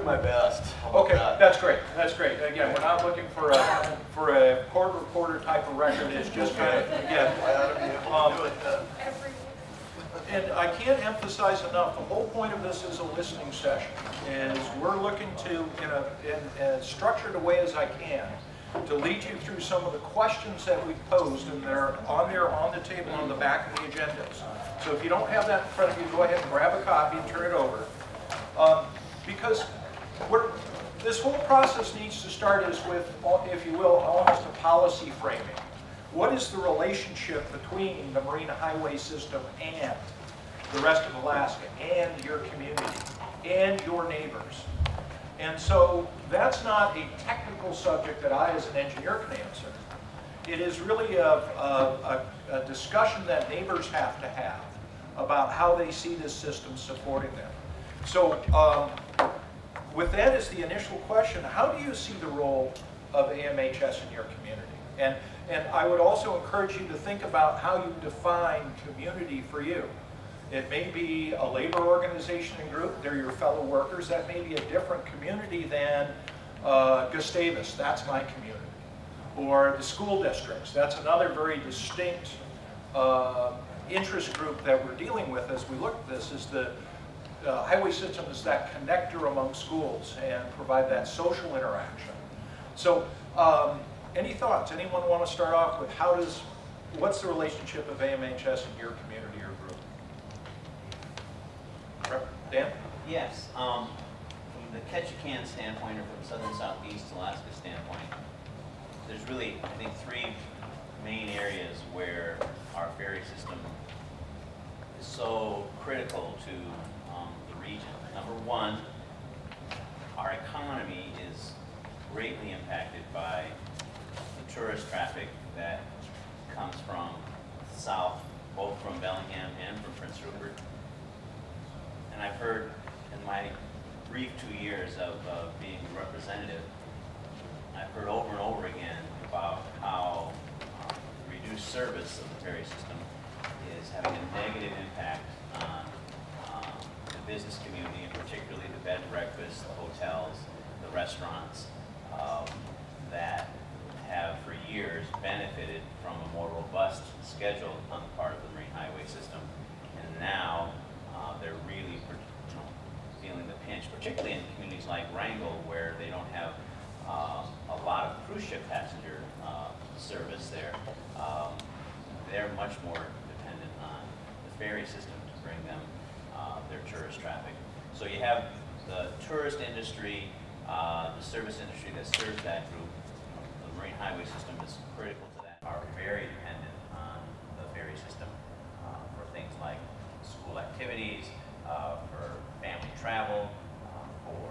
my best. Okay, that's great. That's great. Again, we're not looking for a court reporter type of record. It's just kind of, again, I ought to be able to do it. and I can't emphasize enough, the whole point of this is a listening session. Is we're looking to, in as structured a way as I can, to lead you through some of the questions that we've posed, and they're on the table on the back of the agendas. So if you don't have that in front of you, go ahead and grab a copy and turn it over. Because this whole process needs to start is with, if you will, almost a policy framing. What is the relationship between the marine highway system and the rest of Alaska, and your community, and your neighbors? And so that's not a technical subject that I as an engineer can answer. It is really a discussion that neighbors have to have about how they see this system supporting them. So with that as the initial question, how do you see the role of AMHS in your community? And I would also encourage you to think about how you define community for you. It may be a labor organization and group, they're your fellow workers. That may be a different community than Gustavus, that's my community. Or the school districts, that's another very distinct interest group that we're dealing with as we look at this, is the highway system is that connector among schools and provide that social interaction. So any thoughts? Anyone want to start off with what's the relationship of AMHS in your community or group? Dan? Yes. From the catch-a-can standpoint, or from Southern Southeast Alaska standpoint, there's really, I think, three main areas where our ferry system is so critical to the region. Number one, our economy is greatly impacted by the tourist traffic that comes from south, both from Bellingham and from Prince Rupert. And I've heard in my brief 2 years of being a representative, I've heard over and over again about how reduced service of the ferry system is having a negative impact on the business community, and particularly the bed and breakfast, the hotels, the restaurants that have for years benefited from a more robust schedule on the part of the marine highway system. And now they're really feeling the pinch, particularly in communities like Wrangell, where they don't have a lot of cruise ship passenger service there. They're much more dependent on the ferry system to bring them their tourist traffic. So you have the tourist industry, the service industry that serves that group. The marine highway system is critical to that. Are very dependent on the ferry system for things like school activities, for family travel, for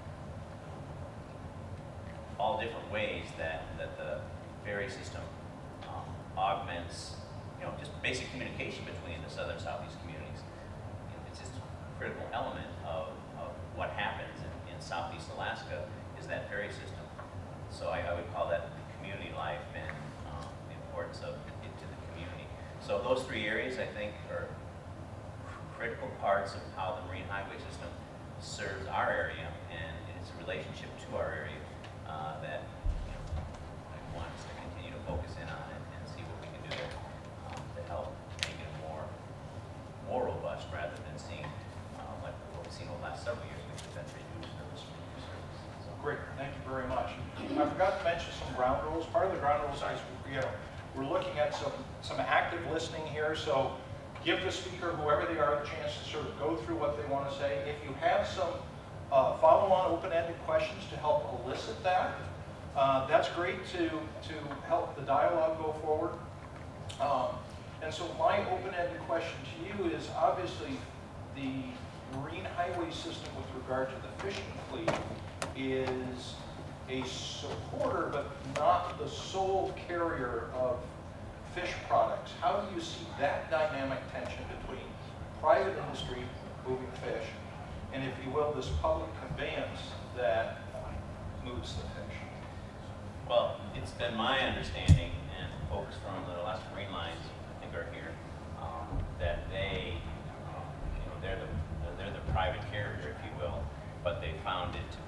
all different ways that the ferry system augments, just basic communication between the southern southeast communities. It's just a critical element of what happens in southeast Alaska is that ferry system. So I would call that community life and the importance of it to the community. So those three areas, I think, are critical parts of how the marine highway system serves our area, and its relationship to our area that I want us to continue to focus in on it and see what we can do there to help make it more robust, rather than seeing like what we've seen over the last several years, which has been reduced service. So. Great, thank you very much. I forgot to mention some ground rules. Part of the ground rules is, we're looking at some active listening here, so give the speaker, whoever they are, a chance to sort of go through what they want to say. If you have some follow-on open-ended questions to help elicit that, that's great to help the dialogue go forward. And so my open-ended question to you is, obviously, the marine highway system with regard to the fishing fleet is a supporter, but not the sole carrier of fish products. How do you see that dynamic tension between private industry moving fish and, if you will, this public conveyance that moves the fish? Well, it's been my understanding, and folks from the Alaska Marine Lines, I think, are here, that they're the private carrier, if you will, but they found it to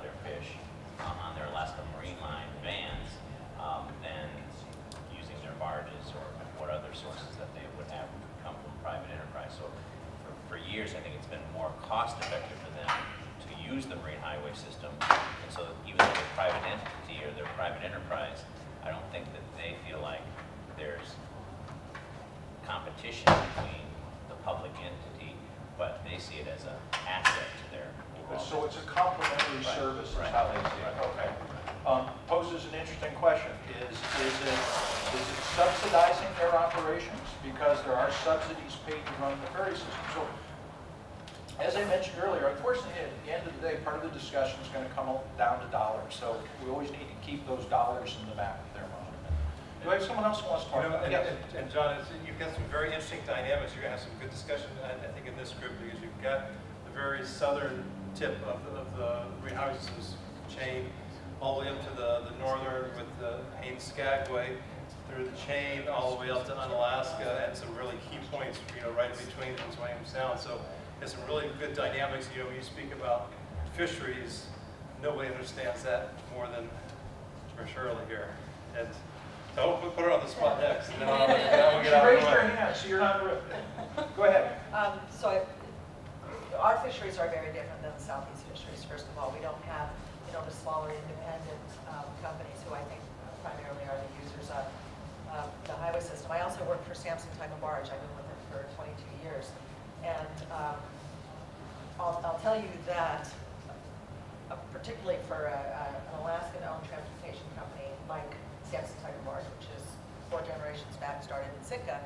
their fish on their Alaska Marine Line vans than using their barges or what other sources that they would have come from private enterprise. So for years, I think it's been more cost effective for them to use the marine highway system. And so even though they're a private entity or they're a private enterprise, I don't think that they feel like there's competition between the public entity, but they see it as an asset to their overall So it's a business. complementary service is how they see it. Okay. Poses an interesting question. Is it subsidizing their operations? Because there are subsidies paid to run the ferry system. So, as I mentioned earlier, unfortunately, at the end of the day, part of the discussion is going to come down to dollars. So we always need to keep those dollars in the back of their mind. Do I have someone else who wants to talk about it? And John, you've got some very interesting dynamics. You're going to have some good discussion, I think, in this group, because you've got the very southern tip of the marine highway system's chain, all the way up to the northern with the Haines Skagway, through the chain, all the way up to Unalaska, and some really key points, right in between Pennsylvania Sound. So there's some really good dynamics. When you speak about fisheries, nobody understands that more than Shirley here. And don't put her on the spot next. And then I'll get out of Raise the your way. hand, so you're not rude. Go ahead. Our fisheries are very different than the Southeast fisheries. First of all, we don't have, the smaller independent companies who I think primarily are the users of the highway system. I also work for Sampson Tiger Barge. I've been with it for 22 years. And I'll tell you that, particularly for an Alaskan-owned transportation company like Sampson Tiger Barge, which is 4 generations back, started in Sitka,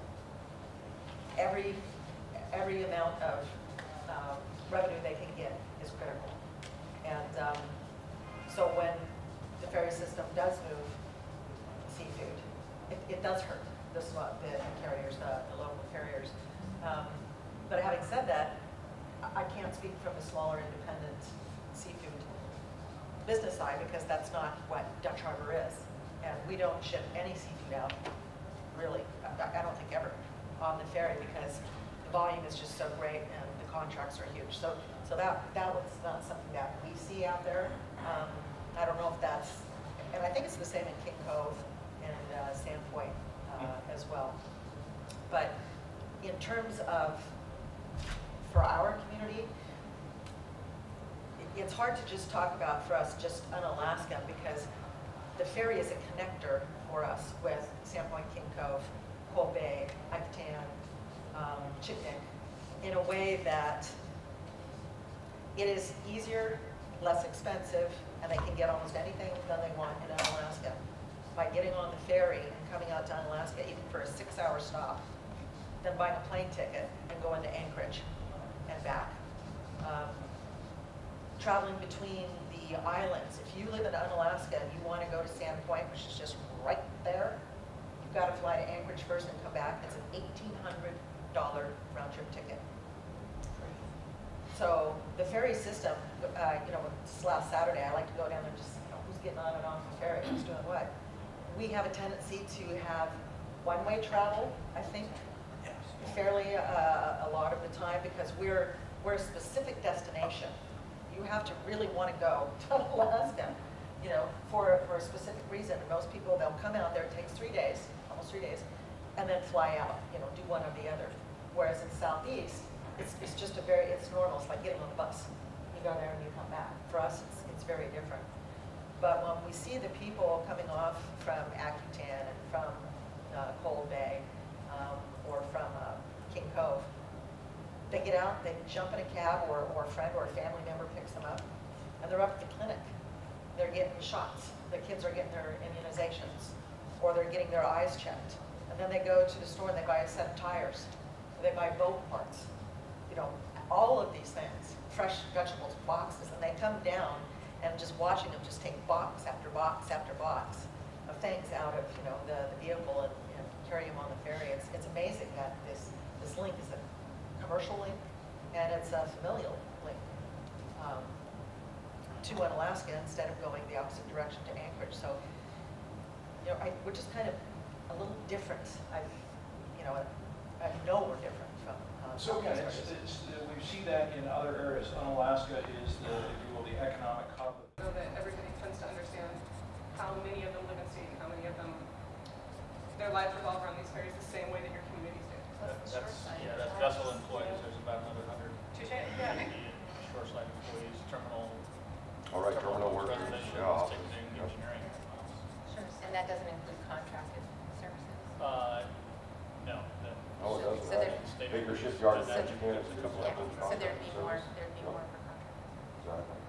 every amount of revenue they can get is critical. And so when the ferry system does move seafood, it does hurt the carriers, the local carriers. But having said that, I can't speak from the smaller independent seafood business side, because that's not what Dutch Harbor is. And we don't ship any seafood out, really, I don't think ever, on the ferry, because the volume is just so great and the contracts are huge. So that was not something that we see out there. I don't know if that's, and I think it's the same in King Cove and Sandpoint as well. But in terms of, for our community, it's hard to just talk about, for us, just Unalaska, because the ferry is a connector for us with Sandpoint, King Cove, Cold Bay, Ipatan, Chitnik, in a way that it is easier, less expensive, and they can get almost anything that they want in Unalaska by getting on the ferry and coming out to Unalaska, even for a 6-hour stop, than buying a plane ticket and going to Anchorage and back. Traveling between the islands. If you live in Unalaska and you want to go to Sandpoint, which is just right there, you've got to fly to Anchorage first and come back. It's an $1,800 round-trip ticket. So the ferry system, this last Saturday, I like to go down there and just, who's getting on and off the ferry, who's doing what. We have a tendency to have one-way travel, I think, fairly a lot of the time, because we're a specific destination. You have to really want to go to Alaska, for a specific reason. And most people, they'll come out there, it takes 3 days, almost 3 days, and then fly out, do one or the other. Whereas in Southeast, it's just it's normal. It's like getting on the bus. You go there and you come back. For us, it's very different. But when we see the people coming off from Accutane and from Cold Bay, or from King Cove, they get out, they jump in a cab, or a friend or a family member picks them up, and they're up at the clinic. They're getting shots. The kids are getting their immunizations, or they're getting their eyes checked. And then they go to the store and they buy a set of tires. They buy boat parts. All of these things, fresh vegetables, boxes, and they come down, and just watching them just take box after box after box of things out of the vehicle and carry them on the ferry. It's amazing that this link is a commercial link, and it's a familial link to Unalaska, instead of going the opposite direction to Anchorage. So we're just kind of a little different. I know we're different from. So again, we see that in other areas. Unalaska is the, if you will, the economic hub lives revolve around these ferries the same way that your communities do. That's vessel employees. There's about another 100 Touche, yeah. shoreside employees, terminal. All right, terminal workers, reservations, yeah. ticketing, Yep. engineering. Sure. And that doesn't include contracted services? No. Oh, it doesn't. So there- State Baker employees, Shipyard, so- Magic Hands, a a couple Yeah, of so there'd be more, service. there'd be Yep. more for contractors. Exactly.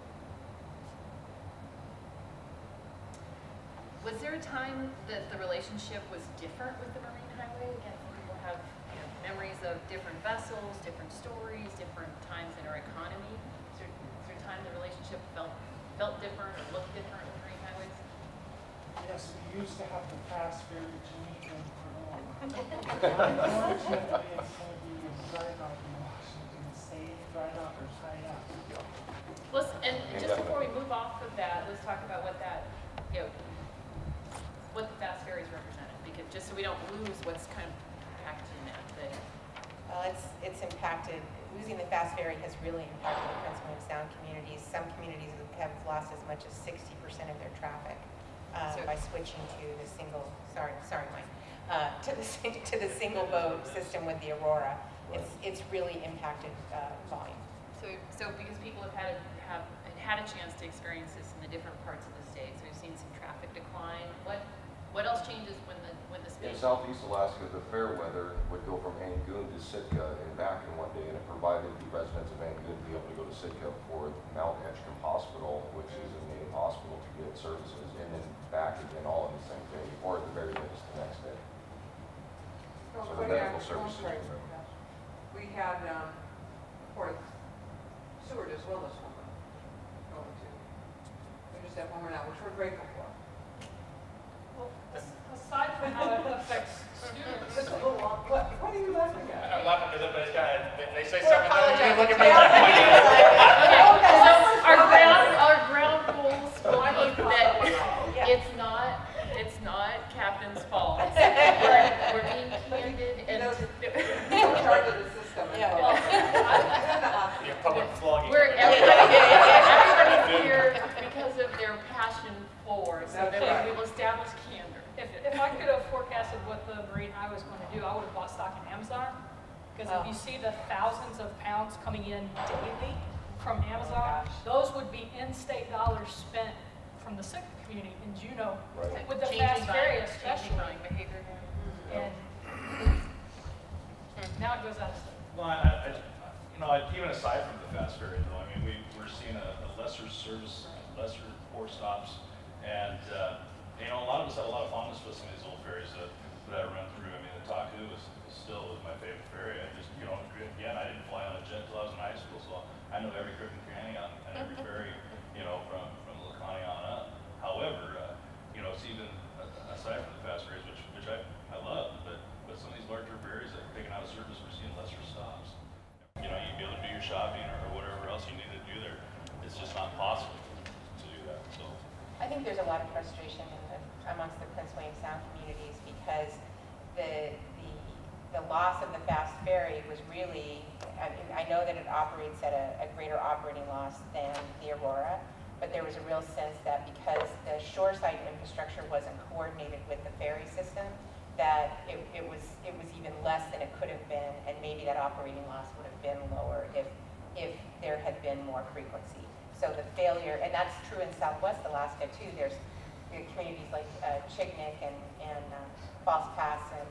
Was there a time that the relationship was different with the Marine Highway? Again, some people have memories of different vessels, different stories, different times in our economy. Is there a time the relationship felt different or looked different with Marine Highways? Yes, we used to have the fast ferry to meet in Corona. Unfortunately, it's going to be a dry dock in Washington State, dry dock or tied up. And just before we move off of that, let's talk about what that, what the fast ferries represented, because just so we don't lose what's kind of packed in that. Well, it's impacted, losing the fast ferry has really impacted the Prince William Sound communities. Some communities have lost as much as 60% of their traffic by switching to the single, sorry Mike, to the single boat system with the Aurora. It's really impacted volume. So because people have had a chance to experience this in the different parts of the state, so we've seen some traffic decline. What else changes when the In space? southeast Alaska, the fair weather would go from Angoon to Sitka and back in one day, and it provided the residents of Angoon to be able to go to Sitka for Mount Edgecombe Hospital, which is a main hospital, to get services, and then back again all in the same day, or at the very latest the next day. So the medical services. We had Port Seward as well as one going to. We just have one now, which we're grateful for. Well, aside from how it affects students, Just a little long. What are you laughing at? I'm laughing because everybody's kind of, they say We're something, then you look at me Okay, like, so our ground rules will be that it's not Captain's fault. We're being candid and. In charge of the system. yeah, public flogging. Everybody's here because of their passion for, so That's that right. we will establish candor. if I could have forecasted what the Marine Highway was going to do, I would have bought stock in Amazon. Because if you see the thousands of pounds coming in daily from Amazon, those would be in-state dollars spent from the Sitka community in Juneau, Right. with the Changing fast ferry buying- especially. changing buying behavior. And now it goes out of state. Well, even aside from the fast ferry, though, I mean, we're seeing a lesser service, lesser port stops, and a lot of us have a lot of fondness for some of these old ferries that I run through. I mean, the Taku is still my favorite ferry. I just, again, I didn't fly on a jet until I was in high school, so I know every crook and cranny on every ferry, from Laconia on up. However, it's even aside from the fast ferries, which I love, but some of these larger ferries that are taken out of service, we're seeing lesser stops. You'd be able to do your shopping or whatever else you need to do there. It's just not possible to do that. So I think there's a lot of frustration amongst the Prince William Sound communities because the loss of the fast ferry was really, I know that it operates at a greater operating loss than the Aurora, but there was a real sense that because the shoreside infrastructure wasn't coordinated with the ferry system, that it was even less than it could have been, and maybe that operating loss would have been lower if there had been more frequency. So the failure, and that's true in Southwest Alaska too. There's communities like Chignik and False Pass and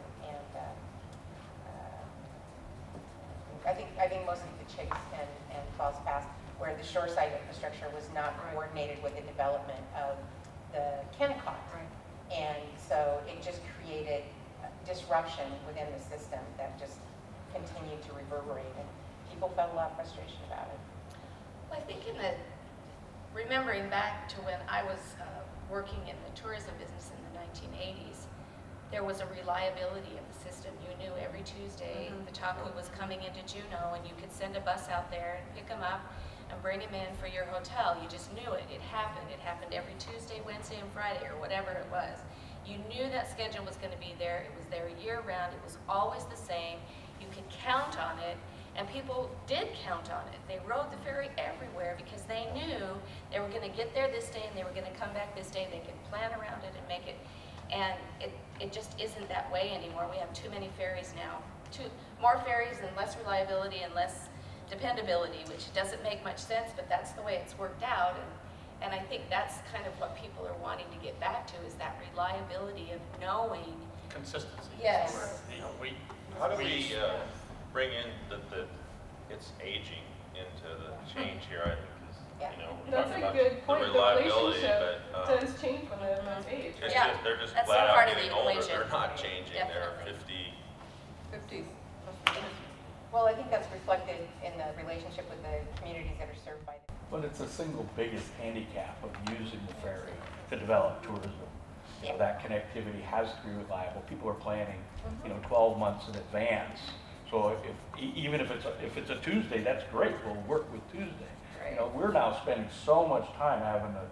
I think mostly the Chigs and False Pass, where the shoreside infrastructure was not coordinated with the development of the Kennecott. Right. And so it just created disruption within the system that just continued to reverberate, and people felt a lot of frustration about it. Well, I think remembering back to when I was working in the tourism business in the 1980s, there was a reliability of the system. You knew every Tuesday the Taku was coming into Juneau, and you could send a bus out there and pick them up and bring them in for your hotel. You just knew it. It happened. It happened every Tuesday, Wednesday, and Friday, or whatever it was. You knew that schedule was going to be there. It was there year-round. It was always the same. You could count on it, and people did count on it. They rode the ferry everywhere because they knew they were going to get there this day and they were going to come back this day. They could plan around it and make it. And it just isn't that way anymore. We have too many ferries now. More ferries and less reliability and less dependability, which doesn't make much sense, but that's the way it's worked out. And I think that's kind of what people are wanting to get back to, is that reliability of knowing. Consistency. Yes. How do we bring in that it's aging into the change here? I think is, you know, we're That's talking a about good the point. The reliability, relationship but does change when the age. it's Yeah, just, they're just that's flat not out part of the getting older. equation. They're not changing. Definitely. They're 50. 50. Well, I think that's reflected in the relationship with the communities that are served by them. But it's the single biggest handicap of using the ferry to develop tourism. You know, that connectivity has to be reliable. People are planning, you know, 12 months in advance. So even if it's a Tuesday, that's great. We'll work with Tuesday. Right. You know, we're now spending so much time having to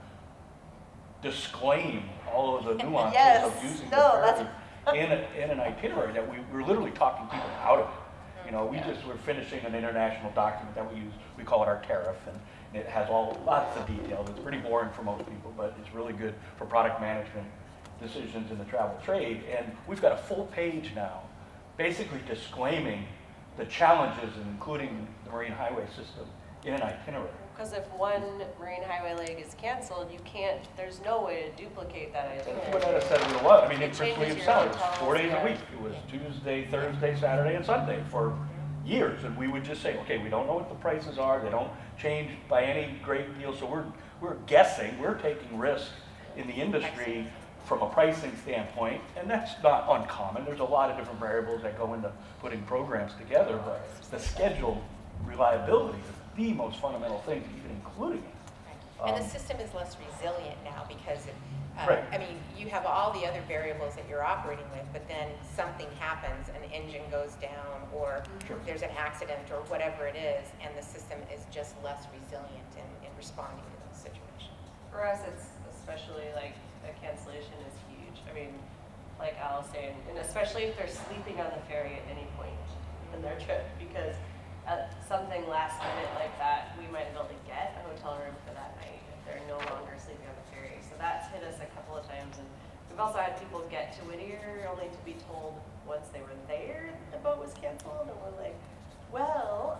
disclaim all of the nuances Yes. of using No, the ferry in an itinerary that we're literally talking people out of it. You know, we're finishing an international document that we use. We call it our tariff, and it has lots of details. It's pretty boring for most people, but it's really good for product management decisions in the travel trade. And we've got a full page now, basically disclaiming the challenges, including the marine highway system, in an itinerary. Because if one marine highway leg is canceled, there's no way to duplicate that itinerary. What I said it was. I mean, in It Prince changes William your Sound, it was hotels, 4 days yeah. a week. It was Tuesday, Thursday, Saturday, and Sunday for years. And we would just say, okay, we don't know what the prices are. They don't change by any great deal. So we're guessing. We're taking risk in the industry from a pricing standpoint, and that's not uncommon. There's a lot of different variables that go into putting programs together, but the schedule reliability is the most fundamental thing, even including it. And the system is less resilient now because, Right. I mean, you have all the other variables that you're operating with, but then something happens, an engine goes down, or Sure. there's an accident, or whatever it is, and the system is just less resilient in responding to those situations. For us, it's especially like a cancellation is huge. I mean, like Al was saying, and especially if they're sleeping on the ferry at any point in their trip, because something last minute like that, we might be able to get a hotel room for that night if they're no longer sleeping on the ferry. So that's hit us a couple of times, and we've also had people get to Whittier only to be told once they were there that the boat was canceled, and we're like, well,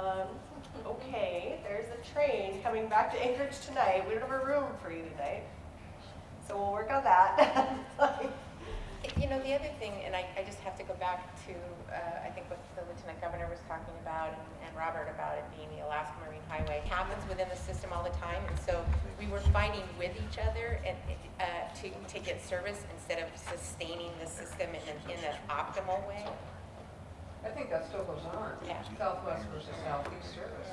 okay, there's a train coming back to Anchorage tonight. We don't have a room for you tonight. So we'll work on that. You know, the other thing, and I just have to go back to, I think what the Lieutenant Governor was talking about, and Robert about it being the Alaska Marine Highway, happens within the system all the time, and so we were fighting with each other and to get service instead of sustaining the system in an optimal way. I think that still goes on. Yeah. Southwest versus southeast service.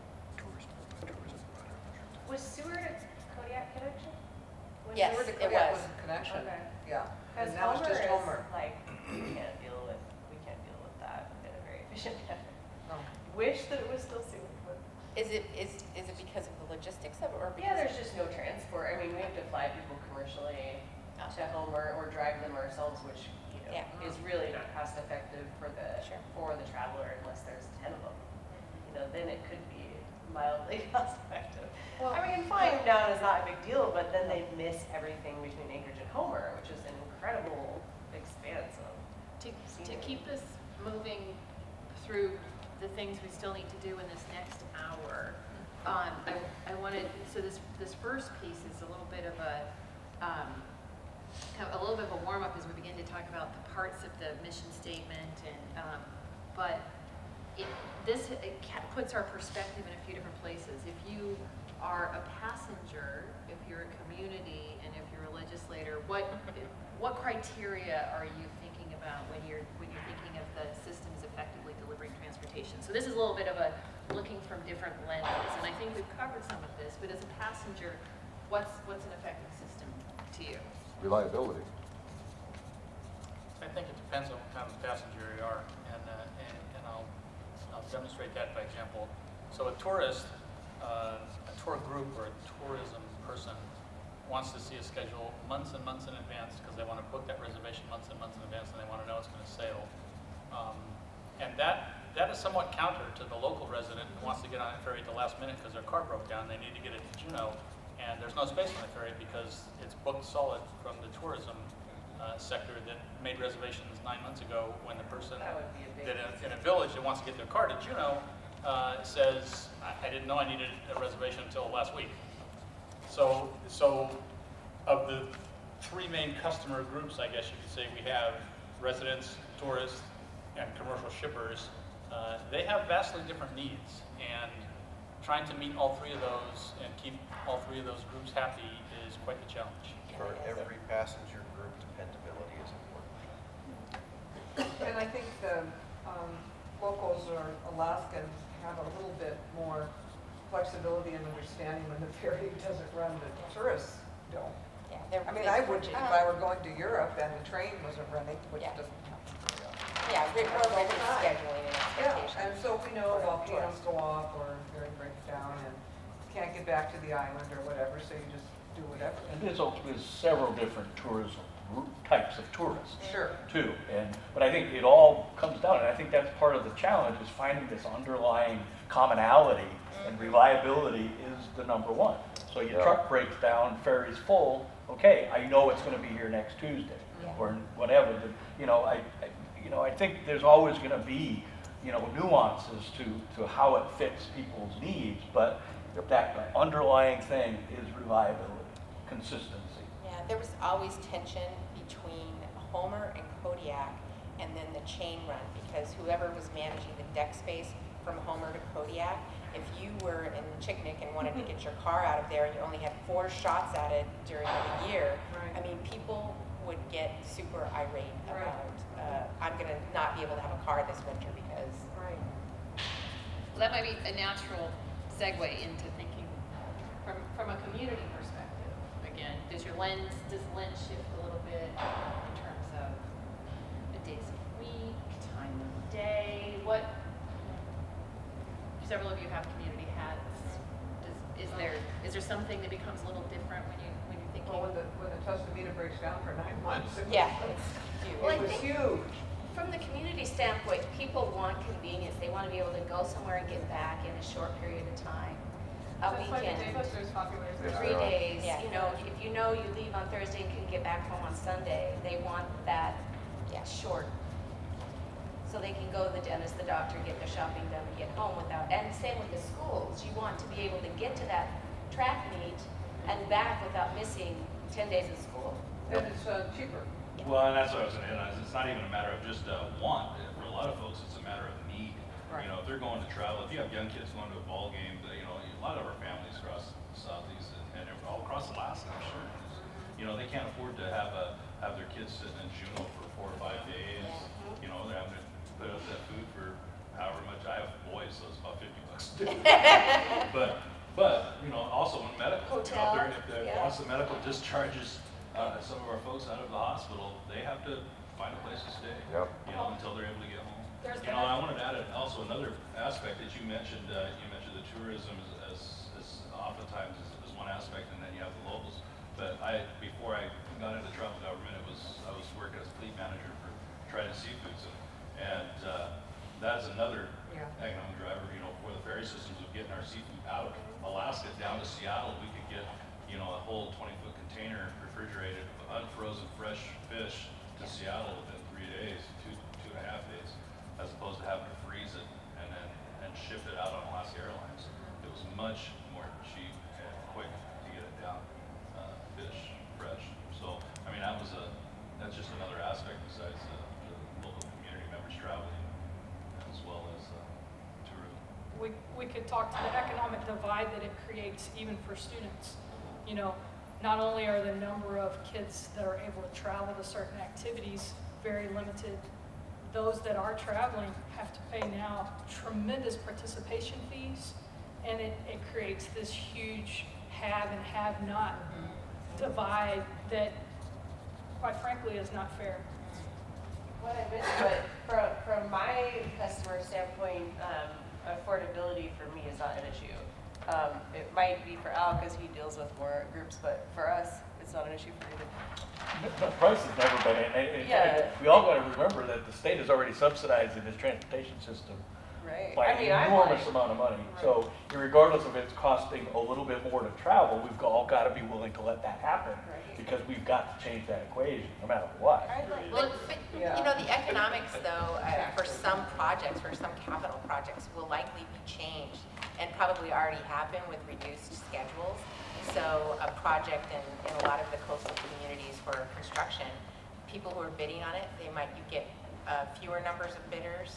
Was Seward a Kodiak connection? Yes, Seward to it Kodiak was. a connection. Okay. Yeah. Because And now it's just Homer. like, we can't deal with that in a very efficient manner. No. Wish that it was still Seward, but. Is it because of the logistics of it, or Yeah, because there's just no transport. I mean, we have to fly people commercially to Homer or drive them ourselves, which, you know, is really not cost effective for the traveler unless there's 10 of them. You know, then it could be mildly cost effective. Well, I mean, flying them down is not a big deal, but then they miss everything between Anchorage and Homer, which is an incredible expanse of To scenery. keep us moving through the things we still need to do in this next hour, I wanted, so this first piece is a little bit of a warm up as we begin to talk about the parts of the mission statement, and but it puts our perspective in a few different places. If you are a passenger, if you're a community, and if you're a legislator, what criteria are you thinking about when you're thinking of the systems effectively delivering transportation? So this is a little bit of a looking from different lenses, and I think we've covered some of this. But as a passenger, what's an effective system to you? Reliability. I think it depends on what kind of passenger you are, and I'll demonstrate that by example. So a tourist, a tour group or a tourism person wants to see a schedule months and months in advance because they want to book that reservation months and months in advance, and they want to know it's going to sail. And that is somewhat counter to the local resident who wants to get on a ferry at the last minute because their car broke down. They need to get it to Juneau, and there's no space on the ferry because it's booked solid from the tourism sector that made reservations 9 months ago when the person That would be a big that in a village that wants to get their car to Juneau says, I didn't know I needed a reservation until last week. So of the three main customer groups, I guess you could say, we have residents, tourists, and commercial shippers. They have vastly different needs, and trying to meet all three of those and keep all three of those groups happy is quite the challenge. For every passenger group, dependability is important. And I think the locals or Alaskans have a little bit more flexibility and understanding when the ferry doesn't run, the tourists don't. Yeah, I mean, I would if I were going to Europe and the train wasn't running, which Yeah. doesn't happen. Yeah, we're rigid scheduling and Yeah, expectations. and so if we know for volcanoes tourists. go off or ferry breaks down and can't get back to the island or whatever, so you just do whatever. There's several different tourism types of tourists. Sure. Too, but I think it all comes down, and I think that's part of the challenge, is finding this underlying commonality, and reliability is the number one. So your truck breaks down, ferry's full, okay, I know it's going to be here next Tuesday, or whatever. But, I think there's always going to be, nuances to how it fits people's needs, but that underlying thing is reliability, consistency. Yeah, there was always tension between Homer and Kodiak and then the chain run, because whoever was managing the deck space from Homer to Kodiak, if you were in Chicknick and wanted to get your car out of there and you only had 4 shots at it during the year, Right. I mean, people would get super irate about, I'm going to not be able to have a car this winter because... Right. Well, that might be a natural segue into thinking from a community perspective. Again, does the lens shift a little bit in terms of the days of the week, time of day? Several of you have community hats. Is there something that becomes a little different when you're thinking? Well, when the Tuscaloosa breaks down for 9 months, it was, Yeah, it's huge. it was huge. From the community standpoint, people want convenience. They want to be able to go somewhere and get back in a short period of time. A weekend, 3 days. Yeah. If you leave on Thursday and can get back home on Sunday, they want that short. So they can go to the dentist, the doctor, get their shopping done, and get home without. And same with the schools. You want to be able to get to that track meet and back without missing 10 days of school. And it's cheaper. Well, and that's what I was going to end on. It's not even a matter of just want. For a lot of folks, it's a matter of need. Right. If they're going to travel, if you have young kids going to a ball game, a lot of our families across the Southeast and all across Alaska, I'm sure, they can't afford to have their kids sitting in Juneau for 4 or 5 days. They're having to put up that food for however much. I have boys, so it's about $50 a day. but also when medical, if there are lots of medical discharges, some of our folks out of the hospital, they have to find a place to stay. Yep. Until they're able to get home. I I wanted to add also another aspect that you mentioned. You mentioned the tourism as oftentimes is one aspect, and then you have the locals. But before I got into travel government, I was working as fleet manager for Trident Seafoods, and that's another economic driver. For the ferry systems of getting our seafood out of Alaska down to Seattle, we could get a whole 20-foot container refrigerated, unfrozen fresh fish to Seattle within 3 days, 2.5 days, as opposed to having to freeze it and ship it out on Alaska Airlines. It was much more cheap and quick to get it down, fish fresh. So, that's just another aspect besides the local community members traveling, as well as tourism. We could talk to the economic divide that it creates even for students. Not only are the number of kids that are able to travel to certain activities very limited, those that are traveling have to pay now tremendous participation fees, and it creates this huge have and have not divide that, quite frankly, is not fair. What I missed, but from my customer standpoint, affordability for me is not an issue. It might be for Al because he deals with more groups, but for us, it's not an issue for either. The price has never been, we all got to remember that the state is already subsidizing this transportation system Right. by an enormous amount of money. So regardless of it's costing a little bit more to travel, we've all got to be willing to let that happen because we've got to change that equation no matter what. Well, but, you know, the economics though, for some projects, for some capital projects, will likely be changed and probably already happen with reduced schedules. So a project in a lot of the coastal communities for construction, people who are bidding on it, you get fewer numbers of bidders.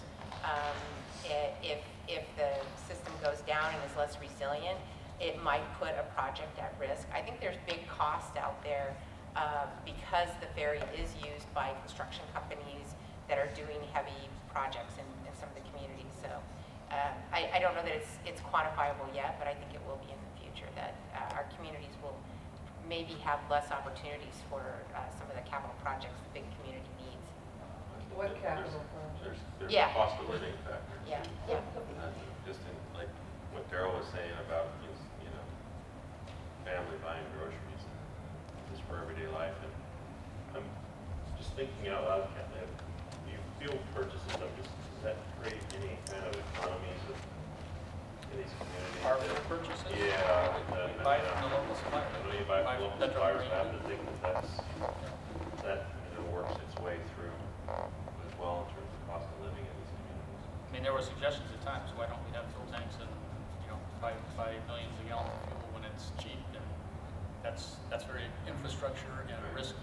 If the system goes down and is less resilient, it might put a project at risk. I think there's big cost out there because the ferry is used by construction companies that are doing heavy projects in some of the communities. So I don't know that it's quantifiable yet, but I think it will be in the future that our communities will maybe have less opportunities for some of the capital projects the big community needs. What capital projects? There's a cost of living factor. Yeah. Just in like what Daryl was saying about his, you know, family buying groceries just for everyday life. And I'm just thinking out loud, you fuel purchases, does that create any kind of economies in these communities? Our fuel purchases? Yeah. We buy from the local supplier. I know you buy from local suppliers, I have to think that works its way through as well in terms of cost of living in these communities. I mean, there were suggestions at times, why don't we have fuel tanks and, you know, buy millions of gallons of fuel when it's cheap? And that's very infrastructure and a risk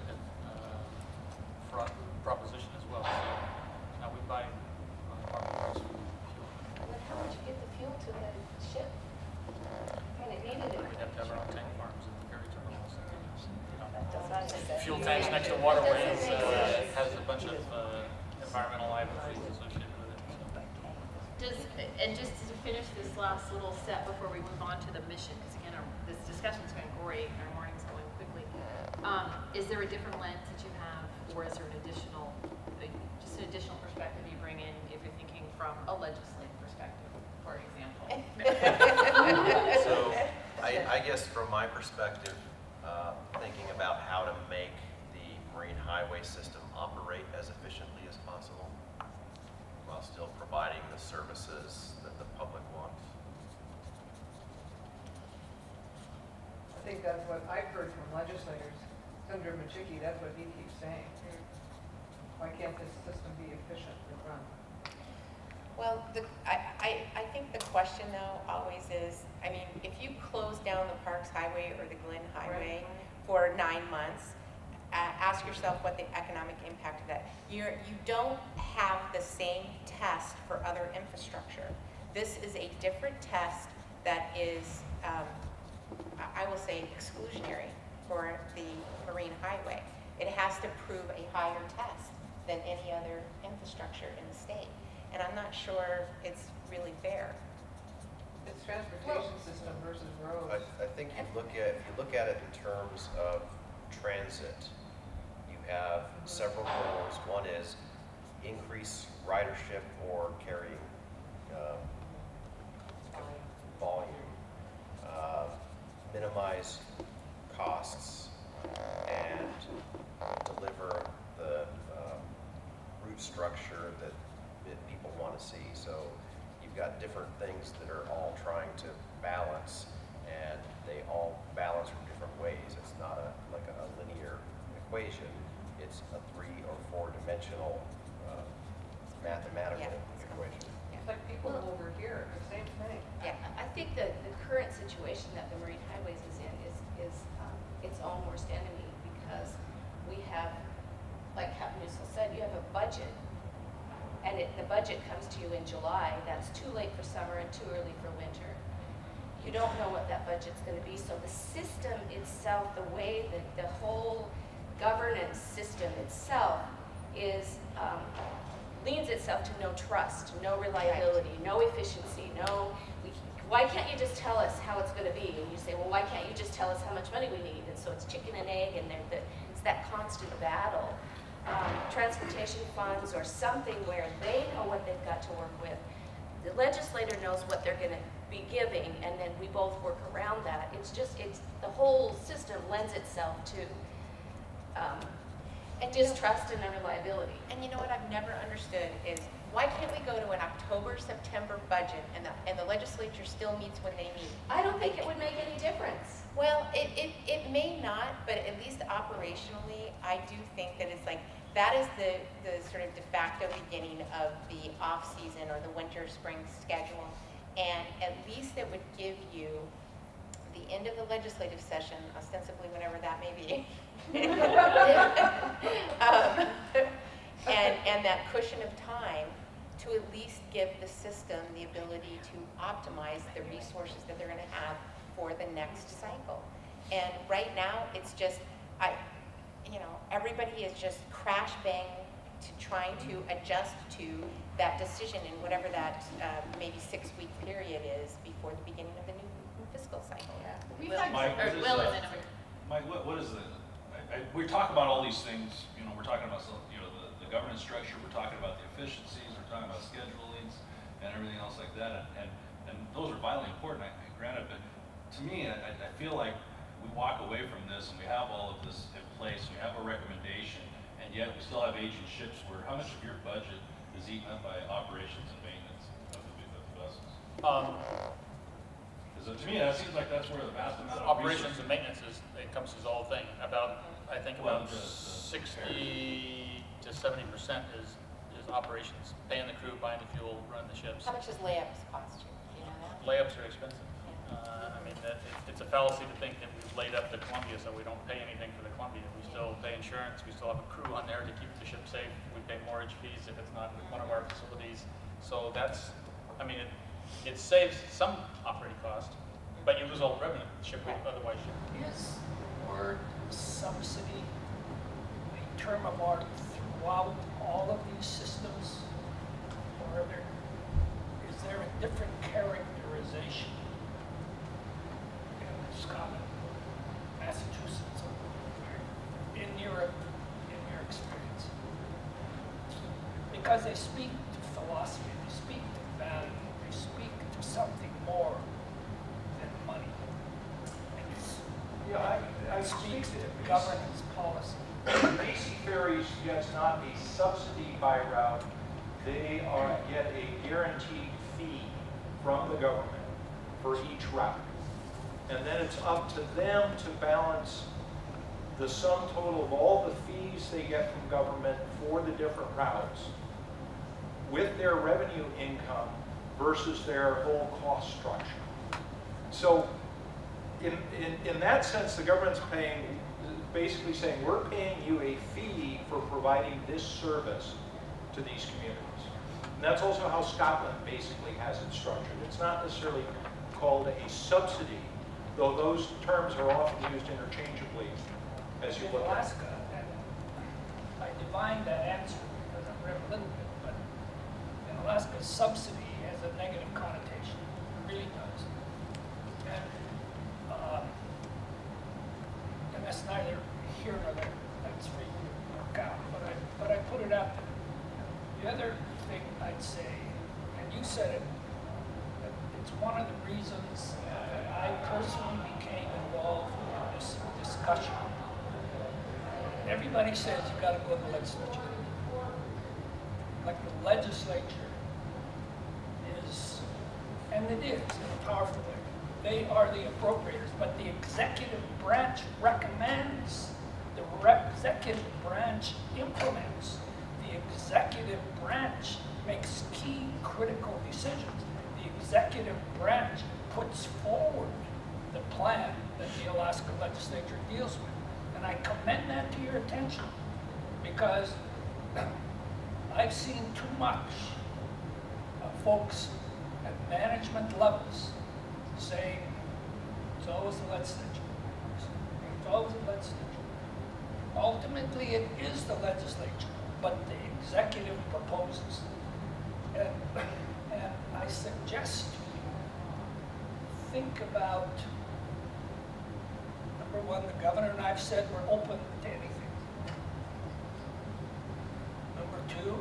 proposition as well. So now we buy our fuel. But how would you get the fuel to the ship? I mean, it needed it. We'd have to have our own tank farms and ferry terminals. Fuel Fuel tanks next to waterways has a bunch of environmental liabilities associated with it. And just to finish this last little set before we move on to the mission, because again, this discussion is going great, our morning's going quickly. Is there a different lens that you have, or is there an additional perspective you bring in if you're thinking from a legislative perspective, for example? So I guess from my perspective, thinking about how to make the marine highway system operate as efficiently as possible while still providing the services that the public wants. I think that's what I've heard from legislators. Senator Machicki, that's what he keeps saying. Why can't this system be efficiently run? Well, I think the question though always is, I mean, if you close down the Parks Highway or the Glen Highway for 9 months, ask yourself what the economic impact of that. You don't have the same test for other infrastructure. This is a different test that is, I will say, exclusionary for the marine highway. It has to prove a higher test than any other infrastructure in the state. And I'm not sure it's really fair. It's transportation system versus roads. I think if you look at it in terms of transit, you have several goals. One is increase ridership or carrying volume, minimize costs, and deliver the route structure that people want to see. So you've got different things that are all trying to balance, and they all balance from different ways. It's not like a linear equation. It's a 3 or 4 dimensional mathematical equation. It's like people over here, the same thing. Yeah, I think that the current situation that the Marine Highways is in is its own worst enemy, because we have, like Captain Newsell said, you have a budget, and the budget comes to you in July. That's too late for summer and too early for winter. You don't know what that budget's going to be, so the system itself, the way that the whole governance system itself is leans itself to no trust, no reliability, no efficiency, why can't you just tell us how it's going to be? And you say, well, why can't you just tell us how much money we need? And so it's chicken and egg, and it's that constant battle. Transportation funds or something where they know what they've got to work with. The legislator knows what they're going to be giving, and then we both work around that. It's the whole system lends itself to distrust and unreliability. And you know what I've never understood is Why can't we go to an October, September budget and the legislature still meets when they meet? I don't think it would make any difference. Well, it may not, but at least operationally, I do think that it's like, that is the sort of de facto beginning of the off-season or the winter-spring schedule. And at least it would give you the end of the legislative session, ostensibly whenever that may be. And that cushion of time to at least give the system the ability to optimize the resources that they're going to have for the next cycle. And right now, it's just, everybody is just crash bang to trying to adjust to that decision in whatever that maybe 6-week period is before the beginning of the new fiscal cycle. Yeah. Mike, what is the, we talk about all these things, we're talking about the governance structure, we're talking about the efficiencies, we're talking about schedulings and everything else like that, and those are vitally important, granted, but to me, I feel like we walk away from this and we have all of this in place, we have a recommendation, and yet we still have aging ships where how much of your budget is eaten up by operations and maintenance of the vessels? Because to me, that seems like that's where the vast amount of operations and maintenance encompasses the whole thing. I think about 60 to 70% is operations, paying the crew, buying the fuel, running the ships. How much does layups cost you? Do you know that? Layups are expensive. I mean, it's a fallacy to think that we've laid up the Columbia, so we don't pay anything for the Columbia. We still pay insurance. We still have a crew on there to keep the ship safe. We pay mortgage fees if it's not one of our facilities. So that's, I mean, it saves some operating cost, but you lose all the revenue the ship would otherwise should. Is the word subsidy a term of art throughout all of these systems? Or is there a different characterization in Scotland, Massachusetts, in Europe, in your experience? Because they speak to philosophy, they speak to value, they speak to something more than money. I speak to governance policy. Basic ferries gets not a subsidy by route. They get a guaranteed fee from the government for each route. And then it's up to them to balance the sum total of all the fees they get from government for the different routes with their revenue income versus their whole cost structure. So in that sense, the government's basically saying, we're paying you a fee for providing this service to these communities. And that's also how Scotland basically has it structured. It's not necessarily called a subsidy, though those terms are often used interchangeably as you look at it. Alaska, and I divined that answer because I've read a little bit, but in Alaska, subsidy has a negative connotation. It really does. And that's neither here nor there. That's for you to work out. But I put it out there. The other thing I'd say, and you said it, that it's one of the reasons that I personally became involved in this discussion. Everybody says you got to go to the legislature. Like the legislature is, and it is in a powerful way. They are the appropriators, but the executive branch recommends, the executive branch implements, the executive branch makes key critical decisions. The executive branch puts forward the plan that the Alaska legislature deals with. And I commend that to your attention because I've seen too much of folks at management levels saying, it's always the legislature. It's always the legislature. Ultimately, it is the legislature, but the executive proposes. And I suggest you think about, number one, the governor and I've said we're open to anything. Number two,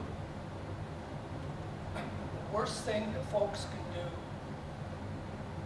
the worst thing that folks can do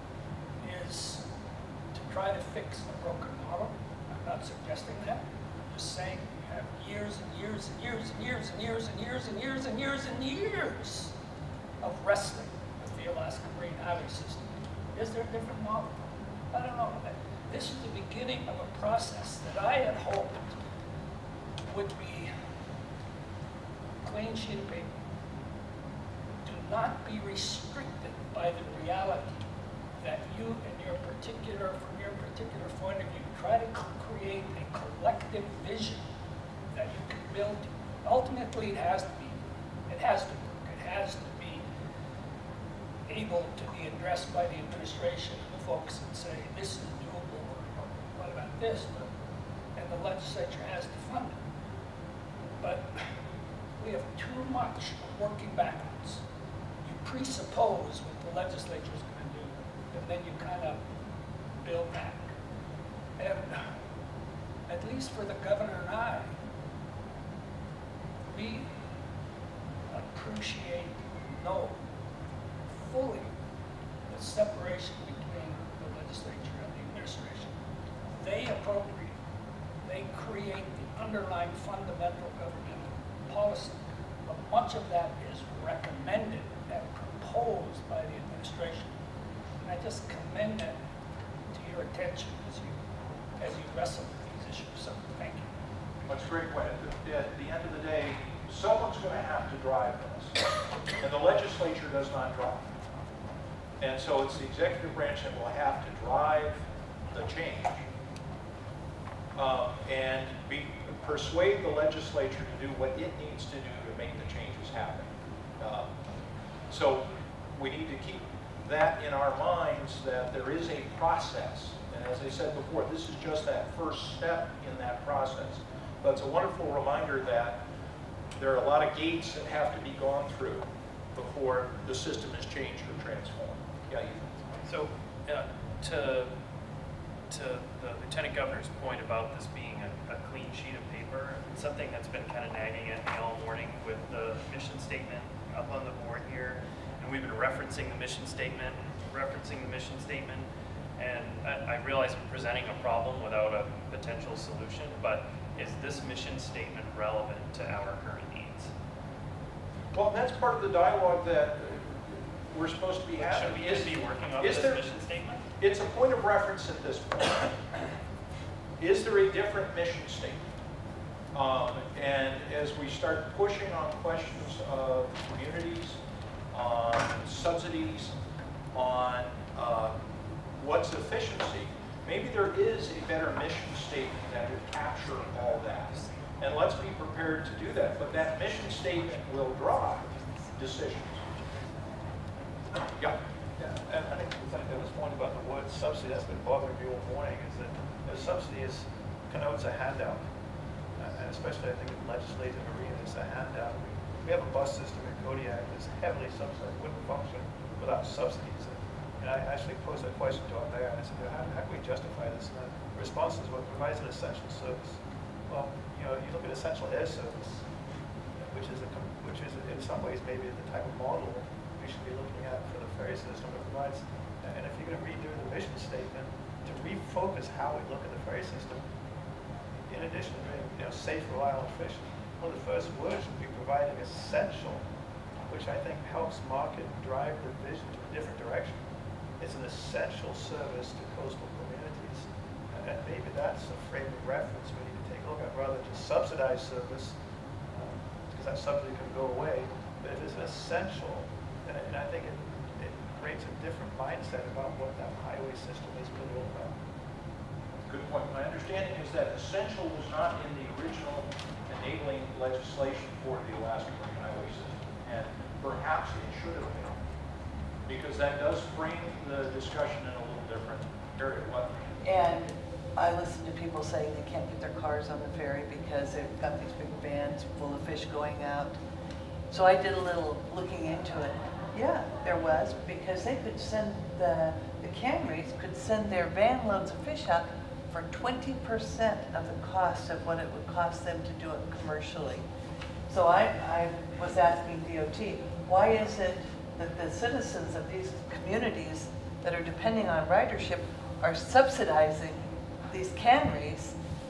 is to try to fix a broken model. I'm not suggesting that. Just saying, we have years and years and years and years and years and years and years and years and years of wrestling with the Alaska Marine Highway System. Is there a different model? I don't know. This is the beginning of a process that I had hoped would be a clean sheet of paper. Do not be restricted by the reality that you and your particular, from your particular point of view, try to create a collective vision that you can build to. Ultimately, it has to work. It has to be able to be addressed by the administration and the folks and say, this is doable, or what about this? And the legislature has to fund it. But we have too much working backwards. You presuppose what the legislature is going to do, and then you kind of build back. And at least for the governor and I, we appreciate, know fully the separation between the legislature and the administration. They appropriate, they create the underlying fundamental governmental policy, but much of that is recommended and proposed by the administration. And I just commend that to your attention as you wrestle with these issues. So thank you. That's a great point. At the end of the day, someone's going to have to drive this, and the legislature does not drive. And so it's the executive branch that will have to drive the change and persuade the legislature to do what it needs to do to make the changes happen. So we need to keep that in our minds, that there is a process. And as I said before, this is just that first step in that process. But it's a wonderful reminder that there are a lot of gates that have to be gone through before the system is changed or transformed. Yeah, Ethan. So to the Lieutenant Governor's point about this being a clean sheet of paper, it's something that's been kind of nagging at me all morning with the mission statement up on the board here. And we've been referencing the mission statement, and I realize I'm presenting a problem without a potential solution, but is this mission statement relevant to our current needs? Well, that's part of the dialogue that we're supposed to be having. Should we be working on this mission statement? It's a point of reference at this point. Is there a different mission statement? And as we start pushing on questions of communities, on subsidies, on what's efficiency, maybe there is a better mission statement that would capture all that. And let's be prepared to do that. But that mission statement will drive decisions. Yeah. Yeah, and I think at this point about the word subsidy, that's been bothering me all morning, is that subsidy connotes a handout. And especially I think in the legislative arena, it's a handout. We have a bus system in Kodiak that's heavily subsidized, wouldn't function without subsidies. And I actually posed that question to our mayor, and I said, how can we justify this? And the response is, well, it provides an essential service. Well, you know, you look at essential air service, which is in some ways maybe the type of model we should be looking at for the ferry system. It provides, and if you're going to redo the mission statement to refocus how we look at the ferry system, in addition to being, you know, safe, reliable, and efficient, one of the first words should be providing essential, which I think helps market drive the vision to a different direction. It's an essential service to coastal communities, and maybe that's a frame of reference we need to take a look at, rather than just subsidized service, because that subsidy can go away. But if it's an essential, and I think it creates a different mindset about what that highway system is really all about. Good point. My understanding is that essential was not in the original enabling legislation for the Alaska Marine Highway System, and perhaps it should have been, because that does frame the discussion in a little different area. What? And I listen to people saying they can't get their cars on the ferry because they've got these big vans full of fish going out. So I did a little looking into it. Yeah, there was, because they could send the canneries could send their van loads of fish out for 20% of the cost of what it would cost them to do it commercially. So I was asking DOT, why is it that the citizens of these communities that are depending on ridership are subsidizing these canneries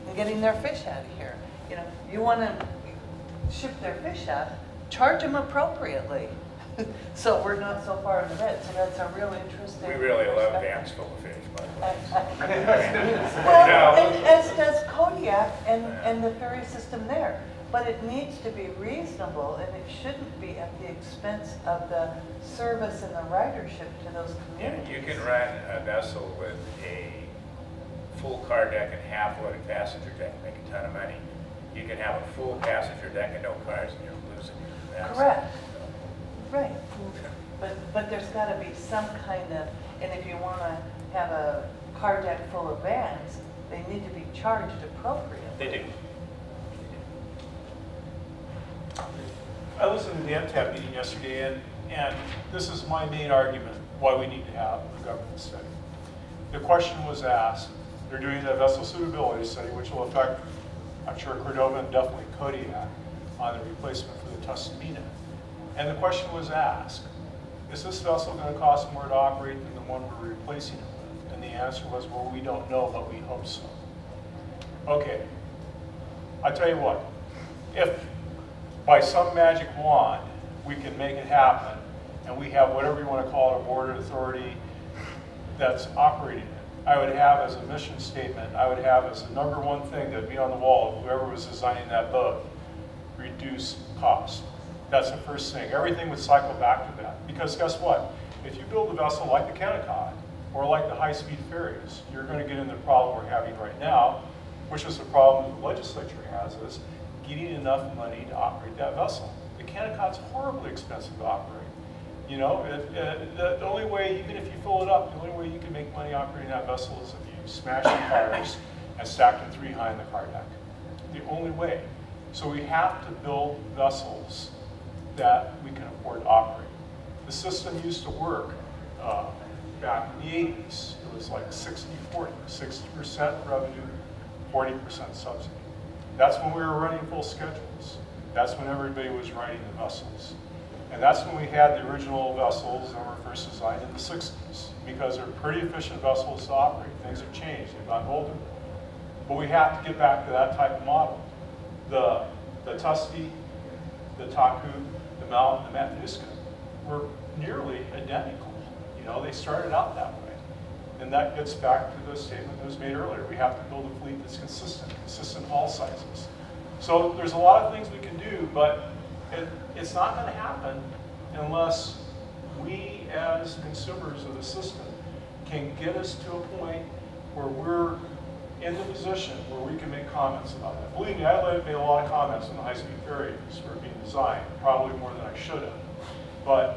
and getting their fish out of here. You know, you want to ship their fish out, charge them appropriately. So we're not so far in the red. So that's a real interesting. We really love vans full of fish, by the way. Well, and as does Kodiak and the ferry system there. But it needs to be reasonable, and it shouldn't be at the expense of the service and the ridership to those communities. You can run a vessel with a full car deck and half-loaded passenger deck and make a ton of money. You can have a full passenger deck and no cars, and you're losing your asset. Correct. Right. But there's got to be some kind of, and if you want to have a car deck full of vans, they need to be charged appropriately. They do. I listened to the MTAP meeting yesterday, and this is my main argument why we need to have a government study. The question was asked, they're doing a vessel suitability study, which will affect, I'm sure, Cordova and definitely Kodiak on the replacement for the Tuscaloosa. And the question was asked, is this vessel going to cost more to operate than the one we're replacing it with? And the answer was, well, we don't know, but we hope so. Okay, I tell you what, if by some magic wand we can make it happen, and we have whatever you want to call it, a board authority that's operating it, I would have as a mission statement, I would have as the #1 thing that would be on the wall of whoever was designing that boat, reduce cost. That's the first thing. Everything would cycle back to that. Because guess what? If you build a vessel like the Kennecott, or like the high-speed ferries, you're going to get into the problem we're having right now, which is the problem the legislature has, is getting enough money to operate that vessel. The Kennecott's horribly expensive to operate. You know, the only way, even if you fill it up, the only way you can make money operating that vessel is if you smash the cars and stack them 3 high in the car deck. The only way. So we have to build vessels that we can afford to operate. The system used to work back in the 80s. It was like 60-40, 60% revenue, 40% subsidy. That's when we were running full schedules. That's when everybody was riding the vessels. And that's when we had the original vessels that were first designed in the 60s, because they're pretty efficient vessels to operate. Things have changed, they've gotten older. But we have to get back to that type of model. The Tusky, the Taku, the Mount, and the Matanuska were nearly identical. You know, they started out that way. And that gets back to the statement that was made earlier. We have to build a fleet that's consistent all sizes. So there's a lot of things we can do, but it's not going to happen unless we as consumers of the system can get us to a point where we're in the position where we can make comments about that. Believe me, I made a lot of comments on the high-speed ferries were being designed, probably more than I should have. But,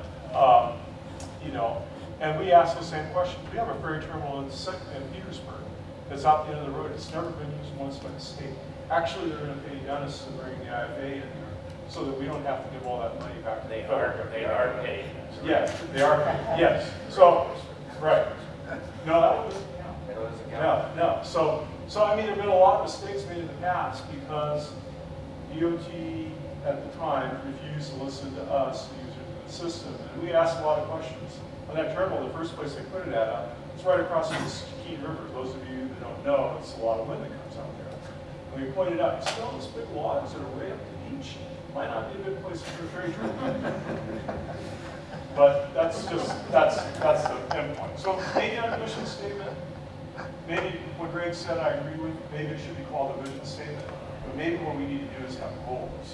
you know, and we ask the same question. We have a ferry terminal in Petersburg that's out the end of the road. It's never been used once by the state. Actually, they're going to pay Dennis to bring the IFA in there so that we don't have to give all that money back to the federal government. They are paid. Yes, they are paid. Yes. So, right. No, that was, no. So I mean, there have been a lot of mistakes made in the past because DOT at the time refused to listen to us, the users of the system. And we asked a lot of questions. On that terminal, the first place they put it at, it's right across the Keene River. Those of you that don't know, it's a lot of wind that comes out there. And we pointed out, you see all those big logs that are way up the beach? Might not be a good place for a ferry terminal. But that's the endpoint. So maybe on a mission statement, maybe what Greg said I agree with, maybe it should be called a vision statement. But maybe what we need to do is have goals.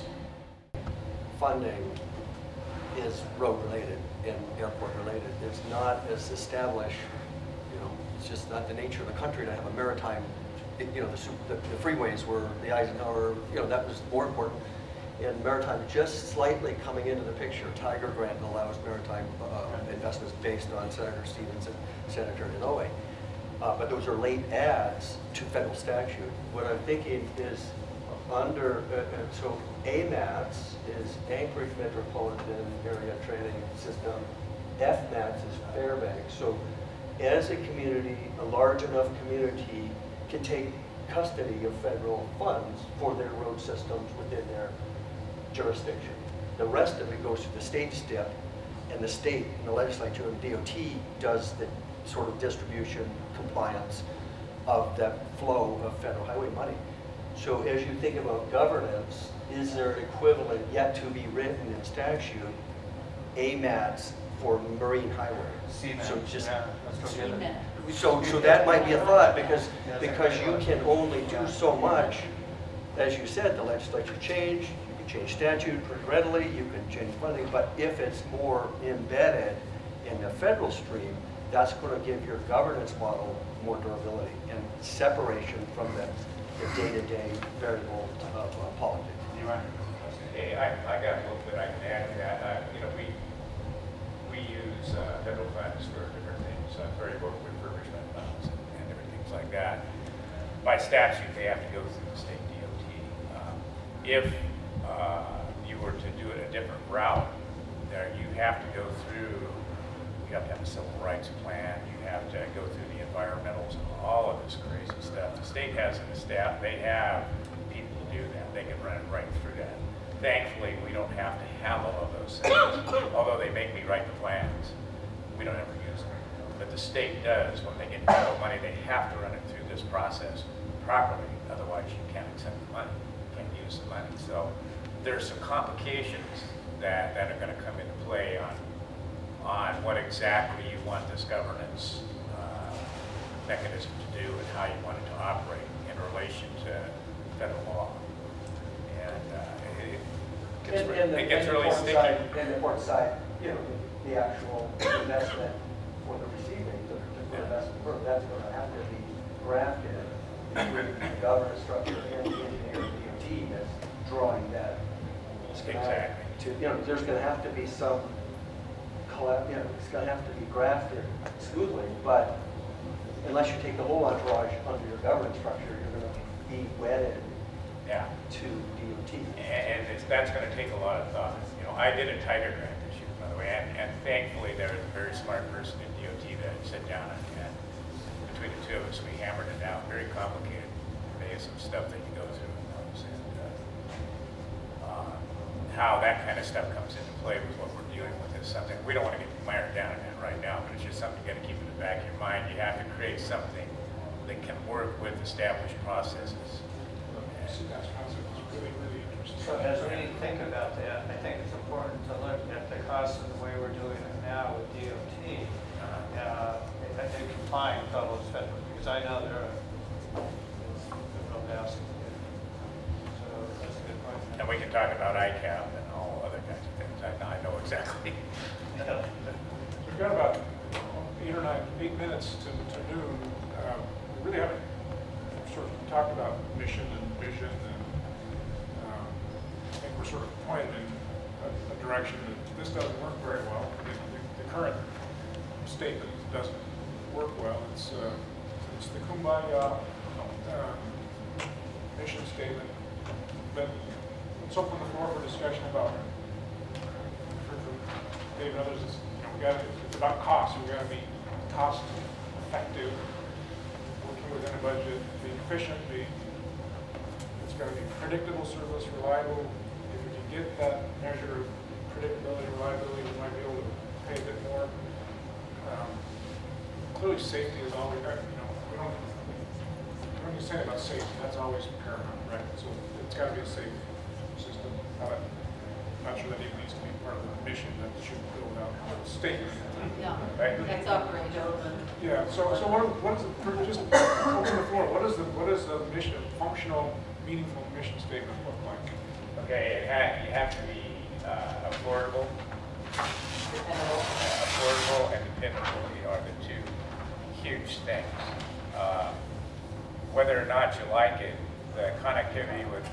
Funding is road related and airport related. It's not as established, you know, it's just not the nature of the country to have a maritime, you know, the freeways were the Eisenhower, you know, that was more important. And maritime just slightly coming into the picture. Tiger Grant allows maritime investments based on Senator Stevens and Senator Inouye. But those are late adds to federal statute. What I'm thinking is under, so AMHS is Anchorage Metropolitan Area Transit System. FMATS is Fairbanks. So as a community, a large enough community can take custody of federal funds for their road systems within their jurisdiction. The rest of it goes to the state step, and the state and the legislature and DOT does the sort of distribution, compliance, of that flow of federal highway money. So as you think about governance, is there an equivalent yet to be written in statute, AMATs for marine highway? So just, so that might be a thought, because you can only do so much. As you said, the legislature changed, you can change statute pretty readily, you can change funding, but if it's more embedded in the federal stream, that's going to give your governance model more durability and separation from the day-to-day variable of politics. You're right. Hey, I got a little bit I can add to that. You know, we use federal funds for different things, very work with refurbishment funds and different things like that. By statute, they have to go through the state DOT. If you were to do it a different route, there you have to go through. You have to have a civil rights plan. You have to go through the environmentals and all of this crazy stuff. The state has a staff. They have people to do that. They can run it right through that. Thankfully, we don't have to have all of those things. Although they make me write the plans, we don't ever use them. But the state does. When they get federal money, they have to run it through this process properly. Otherwise, you can't accept the money. You can't use the money. So there's some complications that are going to come into play on what exactly you want this governance mechanism to do and how you want it to operate in relation to federal law. And it gets really sticky. And the port side, you know, the actual investment for the receiving, the particular investment firm, that's going to have to be grafted between the governance structure and the engineer and DOT that's drawing that. Exactly. You know, there's going to have to be some, you know, it's going to have to be grafted smoothly, but unless you take the whole entourage under your governance structure, you're going to be wedded to DOT. And that's going to take a lot of thought. You know, I did a Tiger grant this year, by the way, and thankfully there was a very smart person in DOT that sat down and between the two of us, we hammered it out. Very complicated. There is some stuff that you go through and those, and how that kind of stuff comes into play with what we're dealing with is something we don't want to get mired down in that right now, but it's just something you got to keep in the back of your mind. You have to create something that can work with established processes. So as we think about that, I think it's important to look at the cost of the way we're doing it now with DOT. I think complying with all those federal, because I know there are no doubts. So that's a good point. And we can talk about ICAP and all other kinds of things. I know exactly. We've got about 8 minutes to noon. We really haven't sort of talked about mission and vision, and I think we're sort of pointed in a direction that this doesn't work very well. The current statement doesn't work well. It's the kumbaya mission statement, but let's open the floor for discussion about for Dave and others. It's about cost. We've got to be cost effective, working within a budget, be efficient, it's got to be predictable service, reliable. If we can get that measure of predictability, reliability, we might be able to pay a bit more. Clearly safety is always, when you say about safety, that's always paramount, right? So it's got to be a safe system. I'm not sure that even needs to be part of the mission that should build out the statement. Yeah, right? That's operational. Yeah. So what is it? Just open the floor. What is the mission, functional, meaningful mission statement look like? Okay, you have to be affordable. Affordable and dependability are the two huge things. Whether or not you like it, the connectivity with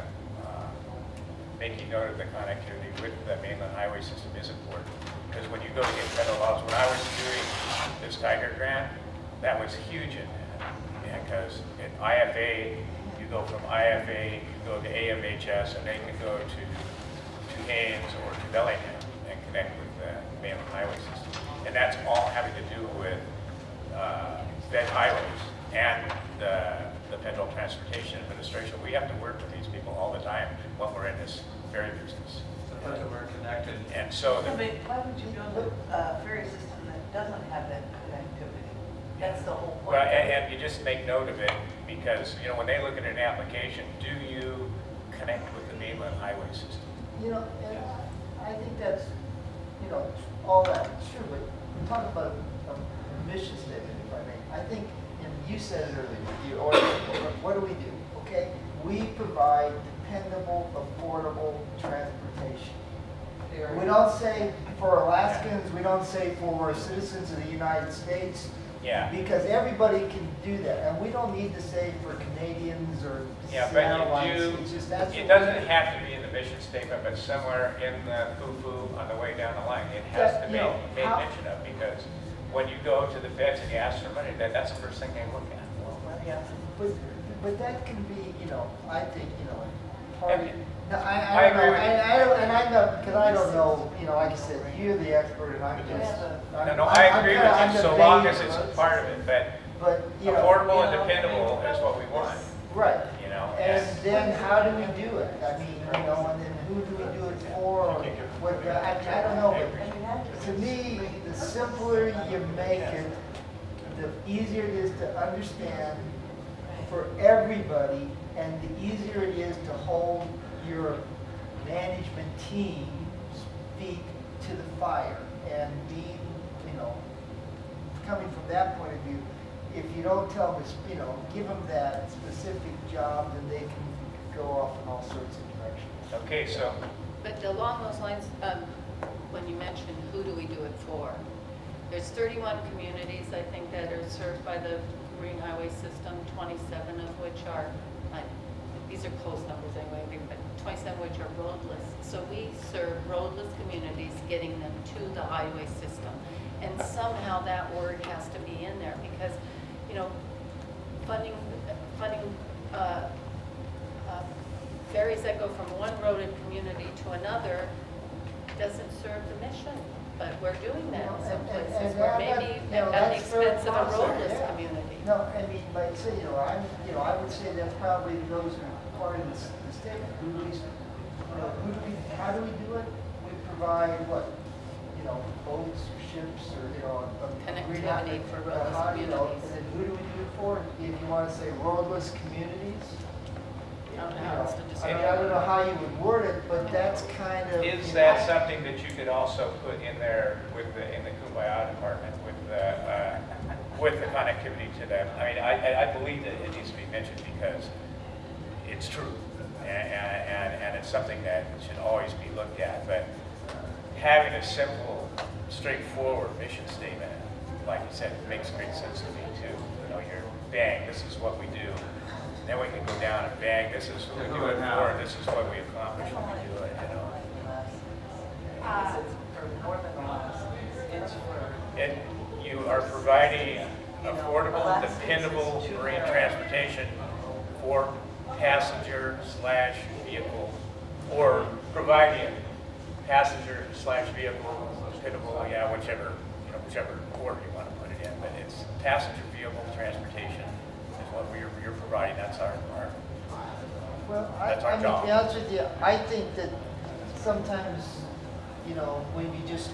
making note of the connectivity with the mainland highway system is important. Because when you go to get federal laws, when I was doing this Tiger grant, that was huge in that. Because in IFA, you go from IFA, you go to AMHS, and then you go to Haynes or to Bellingham and connect with the mainland highway system. And that's all having to do with Fed highways and the Federal Transportation Administration. We have to work with these people all the time when we're in this ferry business. We're connected. And so Why would you build a ferry system that doesn't have that connectivity? That's the whole point. Well, and you just make note of it, because, you know, when they look at an application, do you connect with the mainland highway system? You know, and I think that's, you know, all that is true, but we're talking about a mission statement, if I may. I think, and you said it earlier, what do we do? Okay, we provide dependable, affordable transportation. We don't say for Alaskans, we don't say for citizens of the United States. Yeah. Because everybody can do that, and we don't need to say for Canadians or Yeah, Seattleites. but you It's just do, that's it what doesn't have to be in the mission statement, but somewhere in the foo-foo on the way down the line, it has Yeah, to be you know, made how- mention of, because when you go to the feds and you ask for money, that's the first thing they look at. Yeah, but that can be, you know, I think, you know, part of, no, I I agree don't know, with you. I don't, and I know, because I don't know, you know, like I said, you're the expert, and I'm just. No, I agree with you, so long as it's a part of it, but you know, affordable and dependable is what we want. Right. You know, And then how do we do it? I mean, you know, and then who do we do it for? Or what, I don't know, but to me, the simpler you make it, the easier it is to understand for everybody, and the easier it is to hold your management team's feet to the fire. And being, you know, coming from that point of view, if you don't tell them, you know, give them that specific job, then they can go off in all sorts of directions. Okay, so. But along those lines, when you mentioned who do we do it for, there's 31 communities, I think, that are served by the Marine Highway System, 27 of which are, these are close numbers anyway, but 27 which are roadless. So we serve roadless communities, getting them to the highway system. And somehow that word has to be in there, because, you know, funding ferries that go from one roaded community to another doesn't serve the mission. But we're doing that in some places, where maybe at the expense of a roadless community. No, I mean, like say, you know, I would say that probably goes part of the statement. How do we do it? We provide what? You know, boats, ships, or, you know, connectivity for roadless you know, communities. and then who do we do it for? If you want to say roadless communities? I don't know how you would word it, but that's kind of. Is that something that you could also put in there with in the Kumbaya department with the connectivity to them? I mean, I believe that it needs to be mentioned because it's true, and it's something that should always be looked at. But having a simple, straightforward mission statement, like you said, makes great sense to me too. You know, you're bang, this is what we do. Then we can go down and bang, this is what we do it for, and this is what we accomplish when we do it, you know. And you are providing affordable, dependable marine transportation for passenger/vehicle, or providing passenger/vehicle, dependable, yeah, whichever order you want to put it in, but it's passenger vehicle transportation. What you're providing, that's our Well, that's our I mean, job. to be honest with you, I think that sometimes, you know, when you just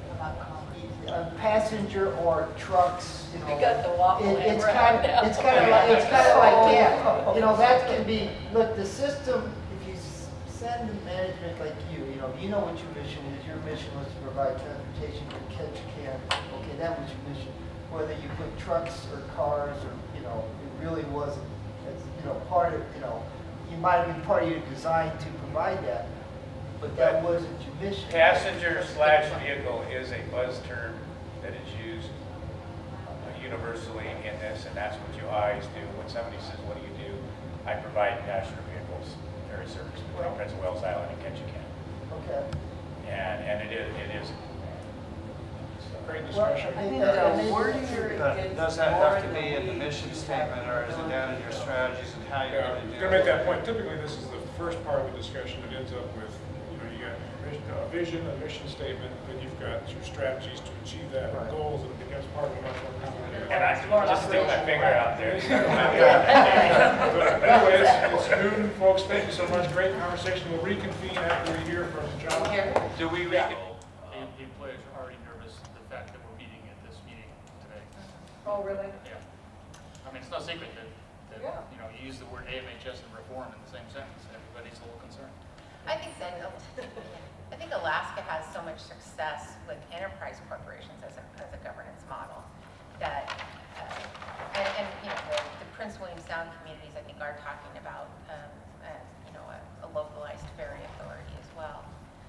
passenger or trucks, you know, We got the waffle it's hammer kind out now. of like yeah, you know, that can be. Look, the system. If you send management like you know what your mission is. Your mission was to provide transportation for catch can. Okay, that was your mission. Whether you put trucks or cars or, you know, it really wasn't, you know, part of, you know, you might have been part of your design to provide that, but that wasn't your mission. Passenger/vehicle is a buzz term that is used universally in this, and that's what you always do. When somebody says, what do you do? I provide passenger vehicles, ferry service between Prince of Wales Island and Ketchikan. Okay. And it is. Great discussion. Does that have to be in the mission statement, or is it down in your strategies and how you're going to do it? I'm going to make that point. Typically, this is the first part of the discussion that ends up with, you know, you got a vision, a mission statement, then you've got your strategies to achieve that, goals, and it becomes part of a much more complicated. And I just stick my finger out there. But anyways, it's noon, folks. Thank you so much. Great conversation. We'll reconvene after we hear from John. Do we The employees are already nervous, the fact that we're meeting at this meeting today. Oh, really? Yeah. I mean, it's no secret that Yeah. you know, you use the word AMHS and reform in the same sentence, and everybody's a little concerned. I think that, I think Alaska has so much success with enterprise corporations as a governance model that, and you know, the Prince William Sound communities, I think, are talking about, you know, a localized ferry authority as well.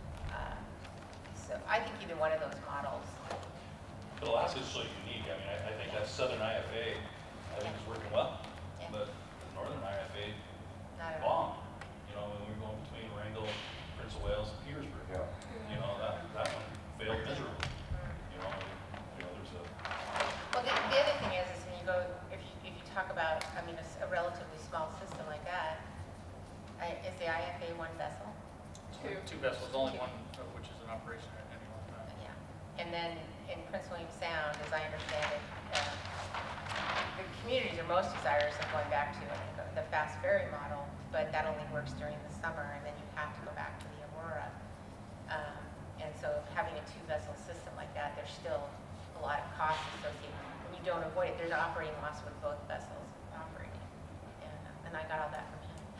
So I think either one of those models. But Alaska's so unique. I mean, I think that Southern IFA, I think is working well. Yeah. But the Northern IFA, Not at all. bomb. You know, when we were going between Wrangell, Prince of Wales, and Petersburg. Yeah. You know, that one failed miserably. You know, there's a... Well, the other thing is when you go, if you talk about, I mean, a relatively small system like that, is the IFA one vessel? Two vessels, only one of which is in operation at any one time. Yeah. And then in Prince William Sound, as I understand it, the communities are most desirous of going back to the fast ferry model, but that only works during the summer, and then you have to go back to the Aurora. And so having a two-vessel system like that, there's still a lot of costs associated. And you don't avoid it. There's operating loss with both vessels operating. And I got all that from him.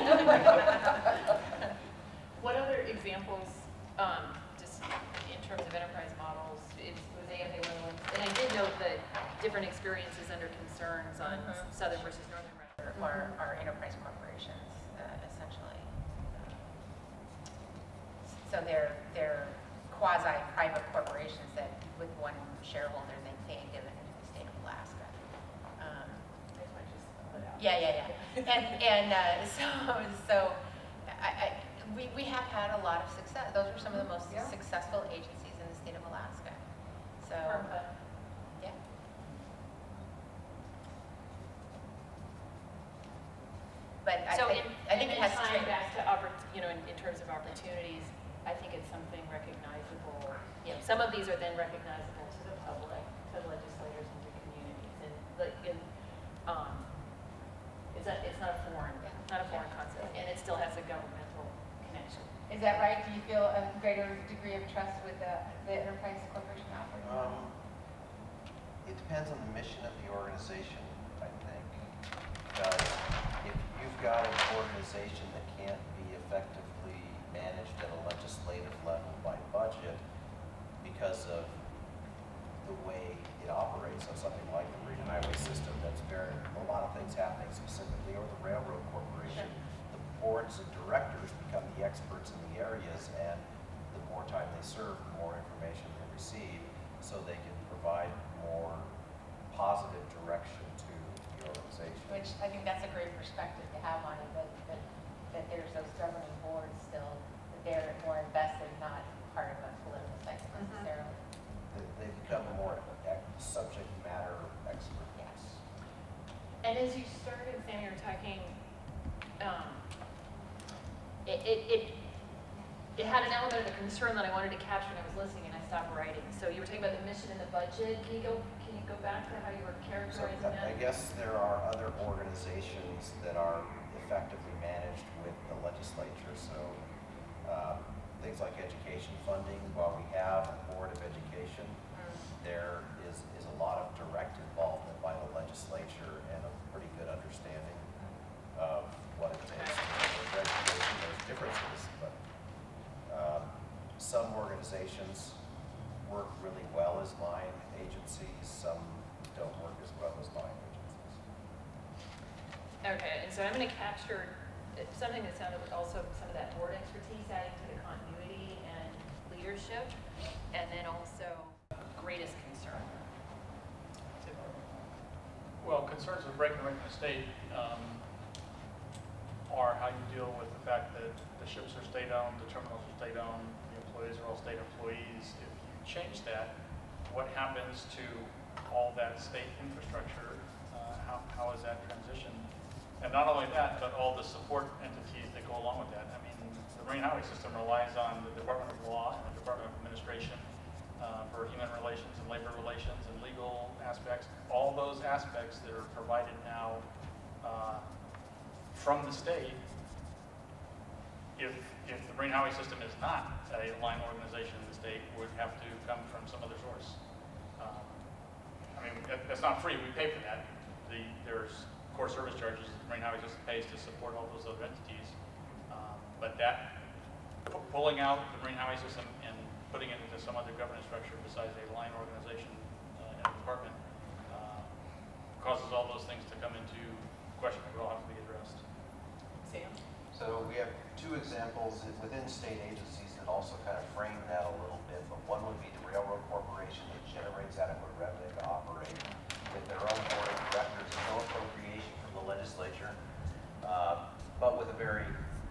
What other examples, just in terms of enterprise models, was AFA one of the ones? And I did note that different experiences under concerns on southern versus northern Are enterprise corporations, essentially. So they're quasi-private corporations that, with one shareholder, they pay a dividend to the state of Alaska. Yeah. And so we have had a lot of success. Those were some of the most successful agencies in the state of Alaska. So, yeah. But I think it has to time back to in terms of opportunities, I think it's something recognizable. You know, some of these are then recognizable to the public, to legislators, and to communities, and it's not a foreign concept, and it still has a governmental connection. Is that right? Do you feel a greater degree of trust with the enterprise corporation operating? It depends on the mission of the organization, I think. Because if you've got an organization that can't be effectively managed at a legislative level by budget because of the way it operates on something like the Marine Highway System, that's a lot of things happening specifically, or the Railroad Corporation. The boards of directors become the experts in the areas, and the more time they serve, the more information they receive, so they can provide more positive direction to the organization. Which I think that's a great perspective to have on it, that there's those governing boards still, that they're more invested, not part of a political cycle necessarily. They become more subject matter experts. Yes. And as you started, Sam, you were talking, it had an element of a concern that I wanted to capture when I was listening, and I stopped writing. So you were talking about the mission and the budget. Can you go back to how you were characterizing that? I guess there are other organizations that are effectively managed with the legislature. So things like education funding, while we have a board of education, there is a lot of direct involvement by the legislature and a pretty good understanding of what it takes to deliver education. There's differences, but some organizations work really well as line agencies, some don't work as well as line agencies. Okay, and so I'm going to capture something that sounded like also some of that board expertise, adding to the continuity and leadership, and then also greatest concern. Well, concerns with breaking the state are how you deal with the fact that the ships are state-owned, the terminals are state-owned, the employees are all state employees. If you change that, what happens to all that state infrastructure? How is that transition? And not only that, but all the support entities that go along with that. I mean, the Marine Highway System relies on the Department of Law and the Department of Administration for human relations and labor relations and legal aspects. All those aspects that are provided now from the state, if the Marine Highway System is not a line organization in the state, would have to come from some other source. I mean, that's not free, we pay for that. There's core service charges the Marine Highway System pays to support all those other entities. But that, pulling out the Marine Highway System and putting it into some other governance structure besides a line organization in a department causes all those things to come into question that will all have to be addressed. Sam? So we have two examples within state agencies that also kind of frame that a little bit, but one would be the Railroad Corporation that generates adequate revenue to operate with their own board of directors, no appropriation from the legislature, but with a very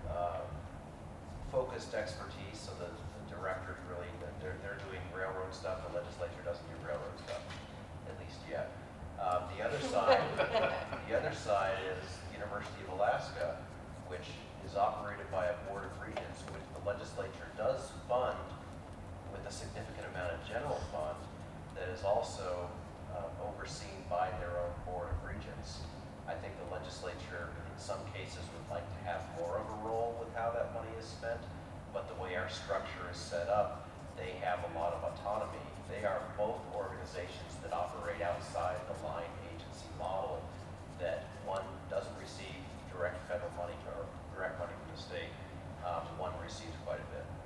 focused expertise, so the directors really, they're doing railroad stuff, the legislature doesn't do railroad stuff, at least yet. The other side is University of Alaska, which is operated by a board of regents, which the legislature does fund with a significant amount of general fund that is also overseen by their own board of regents. I think the legislature, in some cases, would like to have more of a role with how that money is spent, but the way our structure is set up, they have a lot of autonomy. They are both organizations that operate outside the line agency model, that one doesn't receive direct federal money or direct money from the state. One receives quite a bit.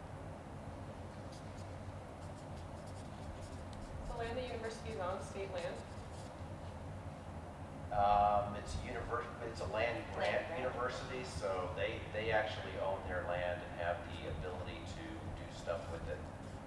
The land the university owns, state land? It's a land grant university, so they actually own their land and have the ability to do stuff with it.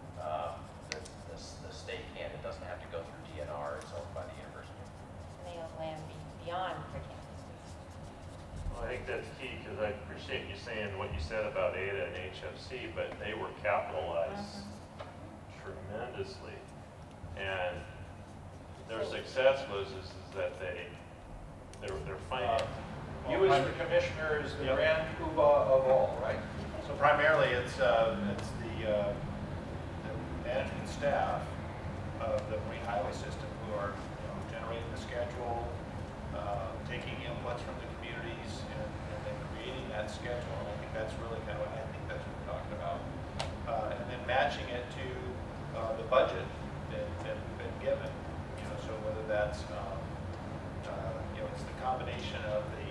The state can't. It doesn't have to go through DNR. It's owned by the university. And they own land beyond their campus. Well, I think that's key, because I appreciate you saying what you said about ADA and HFC, but they were capitalized tremendously. And their success was is that they're financed. You as the commissioner is the grand poobah of all, right? So primarily it's the management staff of the Marine Highway System who are generating the schedule, taking inputs from the communities, and then creating that schedule. And I think that's really kind of what what we're talking about. And then matching it to the budget that we've been given. So whether that's it's the combination of the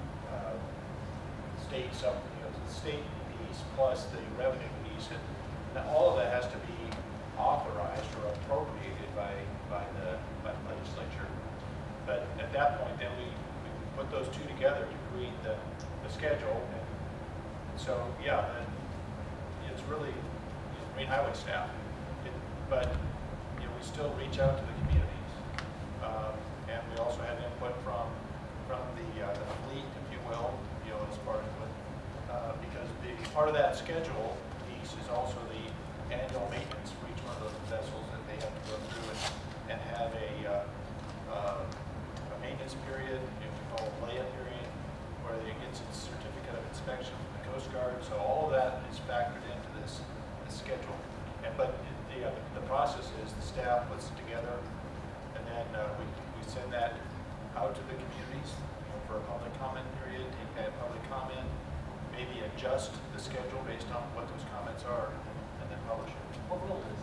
state the state piece plus the revenue piece, and all of that has to be authorized or appropriated by the legislature. But at that point, then we put those two together to create the schedule. And so, yeah, it's really Marine Highway staff. But we still reach out to the communities. And we also have input from the fleet, if you will, as part of it. Because part of that schedule piece is also the annual maintenance for each one of those vessels that they have to go through and have a maintenance period, we call it lay-up period, where it gets its certificate of inspection from the Coast Guard. So all of that is factored into this schedule. But the process is the staff puts it together, and then we send that out to the communities for a public comment period, take that public comment, maybe adjust the schedule based on what those comments are, and then publish it. What role is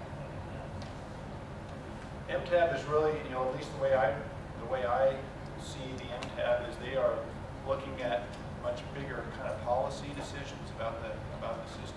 MTAB is really, at least the way I see the MTAB is they are looking at much bigger kind of policy decisions about the system.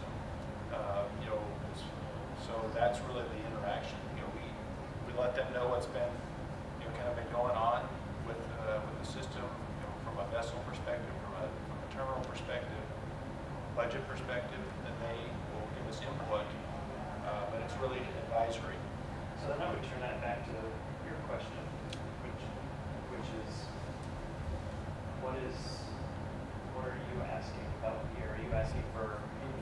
So that's really the interaction. We let them know what's been kind of been going on with the system, from a vessel perspective, from a terminal perspective, budget perspective, and they will give us input. But it's really advisory. So then I would turn that back to your question, which is, what are you asking about here? Are you asking for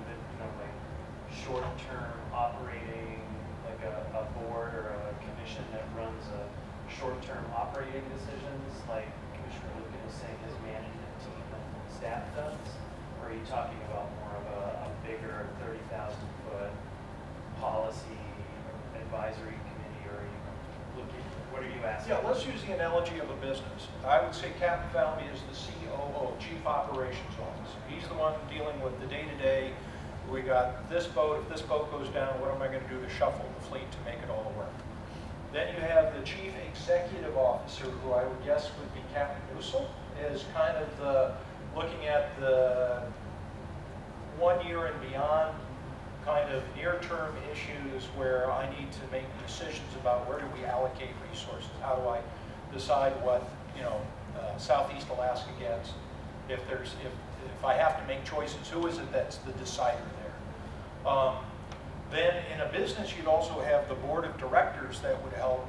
short-term operating, like a board or a commission that runs a short-term operating decisions, like Commissioner Lucan is saying his management team and staff does? Or are you talking about more of a bigger 30,000-foot policy advisory committee, or are you looking, what are you asking? Yeah, let's use the analogy of a business. I would say Captain Falvey is the COO, Chief Operations Officer. He's the one dealing with the day-to-day. We got this boat. If this boat goes down, what am I going to do to shuffle the fleet to make it all work? Then you have the chief executive officer, who I would guess would be Captain Nussel, is kind of the, looking at the 1 year and beyond kind of near-term issues where I need to make decisions about where do we allocate resources, how do I decide what, you know, Southeast Alaska gets, if I have to make choices, who is it that's the decider there? Then in a business, you'd also have the board of directors that would help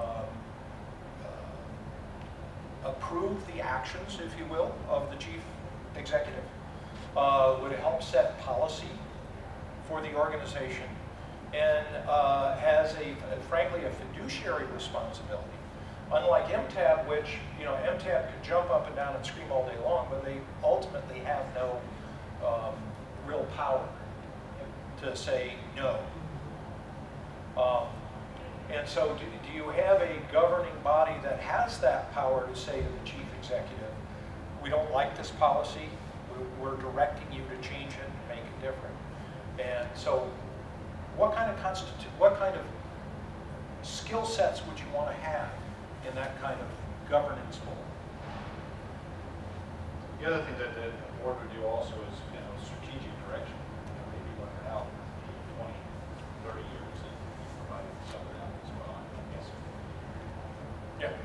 approve the actions, if you will, of the chief executive, would help set policy for the organization, and has frankly a fiduciary responsibility. Unlike MTAB, which, you know, MTAB could jump up and down and scream all day long, but they ultimately have no real power to say no. And so do you have a governing body that has that power to say to the chief executive, we don't like this policy, we're directing you to change it and make it different? And so what kind of skill sets would you want to have in that kind of governance role? The other thing that the board would do also is, you know, strategic direction. You know, maybe looking out 20, 30 years and providing some of that as well, I guess. Yeah.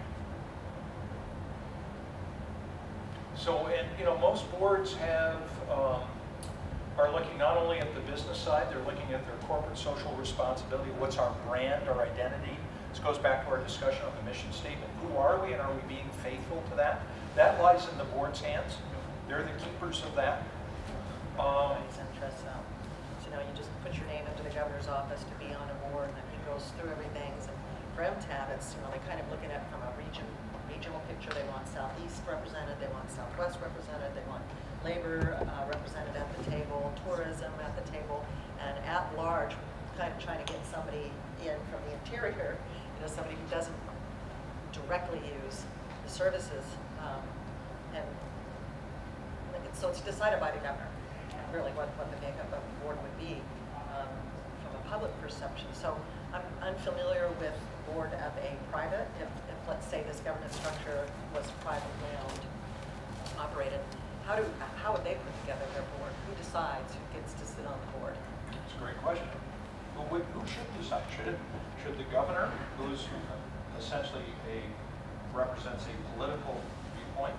So, and you know, most boards have are looking not only at the business side, they're looking at their corporate social responsibility. What's our brand, our identity? This goes back to our discussion on the mission statement. Who are we, and are we being faithful to that? That lies in the board's hands. They're the keepers of that. Everybody's interest. So, you know, you just put your name into the governor's office to be on a board, and then he goes through everything. So for MTAB, it's, you know, they kind of looking at it from a regional picture. They want Southeast represented, they want Southwest represented, they want labor represented at the table, tourism at the table, and at large, kind of trying to get somebody in from the interior, you know, somebody who doesn't directly use the services, and so it's decided by the governor, really what the makeup of the board would be from a public perception. So I'm unfamiliar with board of a private. If let's say this governance structure was privately owned, operated, how would they put together their board? Who decides who gets to sit on the board? It's a great question. Who should decide? Should the governor, who's essentially represents a political viewpoint,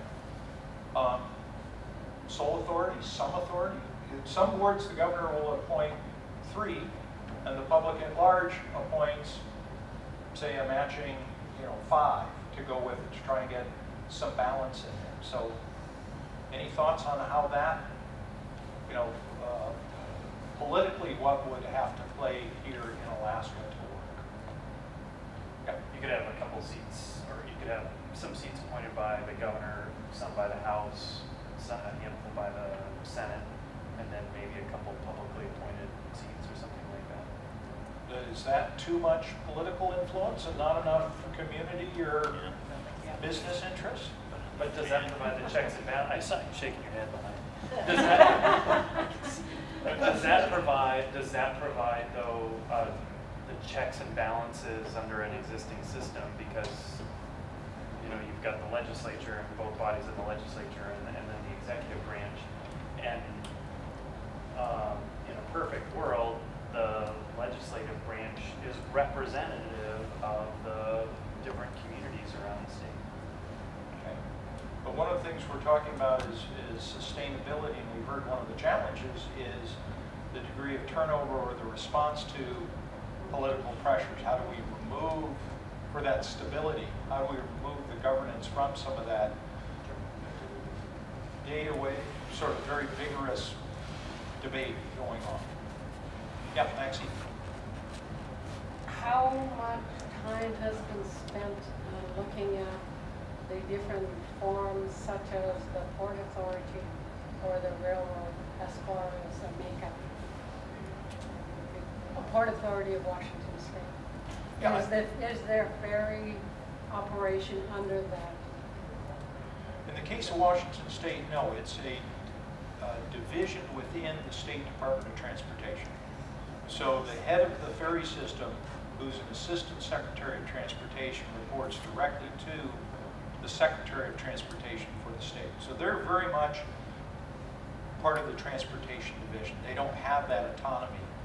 sole authority, some authority? Some boards the governor will appoint 3, and the public at large appoints, say, a matching, you know, 5 to go with it to try and get some balance in there. So, any thoughts on how that, you know, politically, what would have to play here in Alaska to work? Yeah. You could have a couple seats, or you could have some seats appointed by the governor, some by the House, some a handful by the Senate, and then maybe a couple publicly appointed seats or something like that. Is that too much political influence and not enough community or business interest? But does that provide the checks and balances? I saw you shaking your head behind. Does that provide though the checks and balances under an existing system? Because you know you've got the legislature and both bodies of the legislature and then the executive branch, and in a perfect world, the legislative branch is representative of the different communities around the state. Okay. But one of the things we're talking about is sustainability, and we've heard one of the challenges is the degree of turnover or the response to political pressures. How do we remove, for that stability, how do we remove the governance from some of that data way, sort of very vigorous debate going on? Yeah, Maxine. How much time has been spent looking at the different forms, such as the Port Authority or the railroad, as far as the makeup? A Port Authority of Washington State. Yeah, Is there ferry operation under that? In the case of Washington State, no, it's a division within the State Department of Transportation. So the head of the ferry system, who's an Assistant Secretary of Transportation, reports directly to the Secretary of Transportation for the state. So they're very much part of the Transportation Division. They don't have that autonomy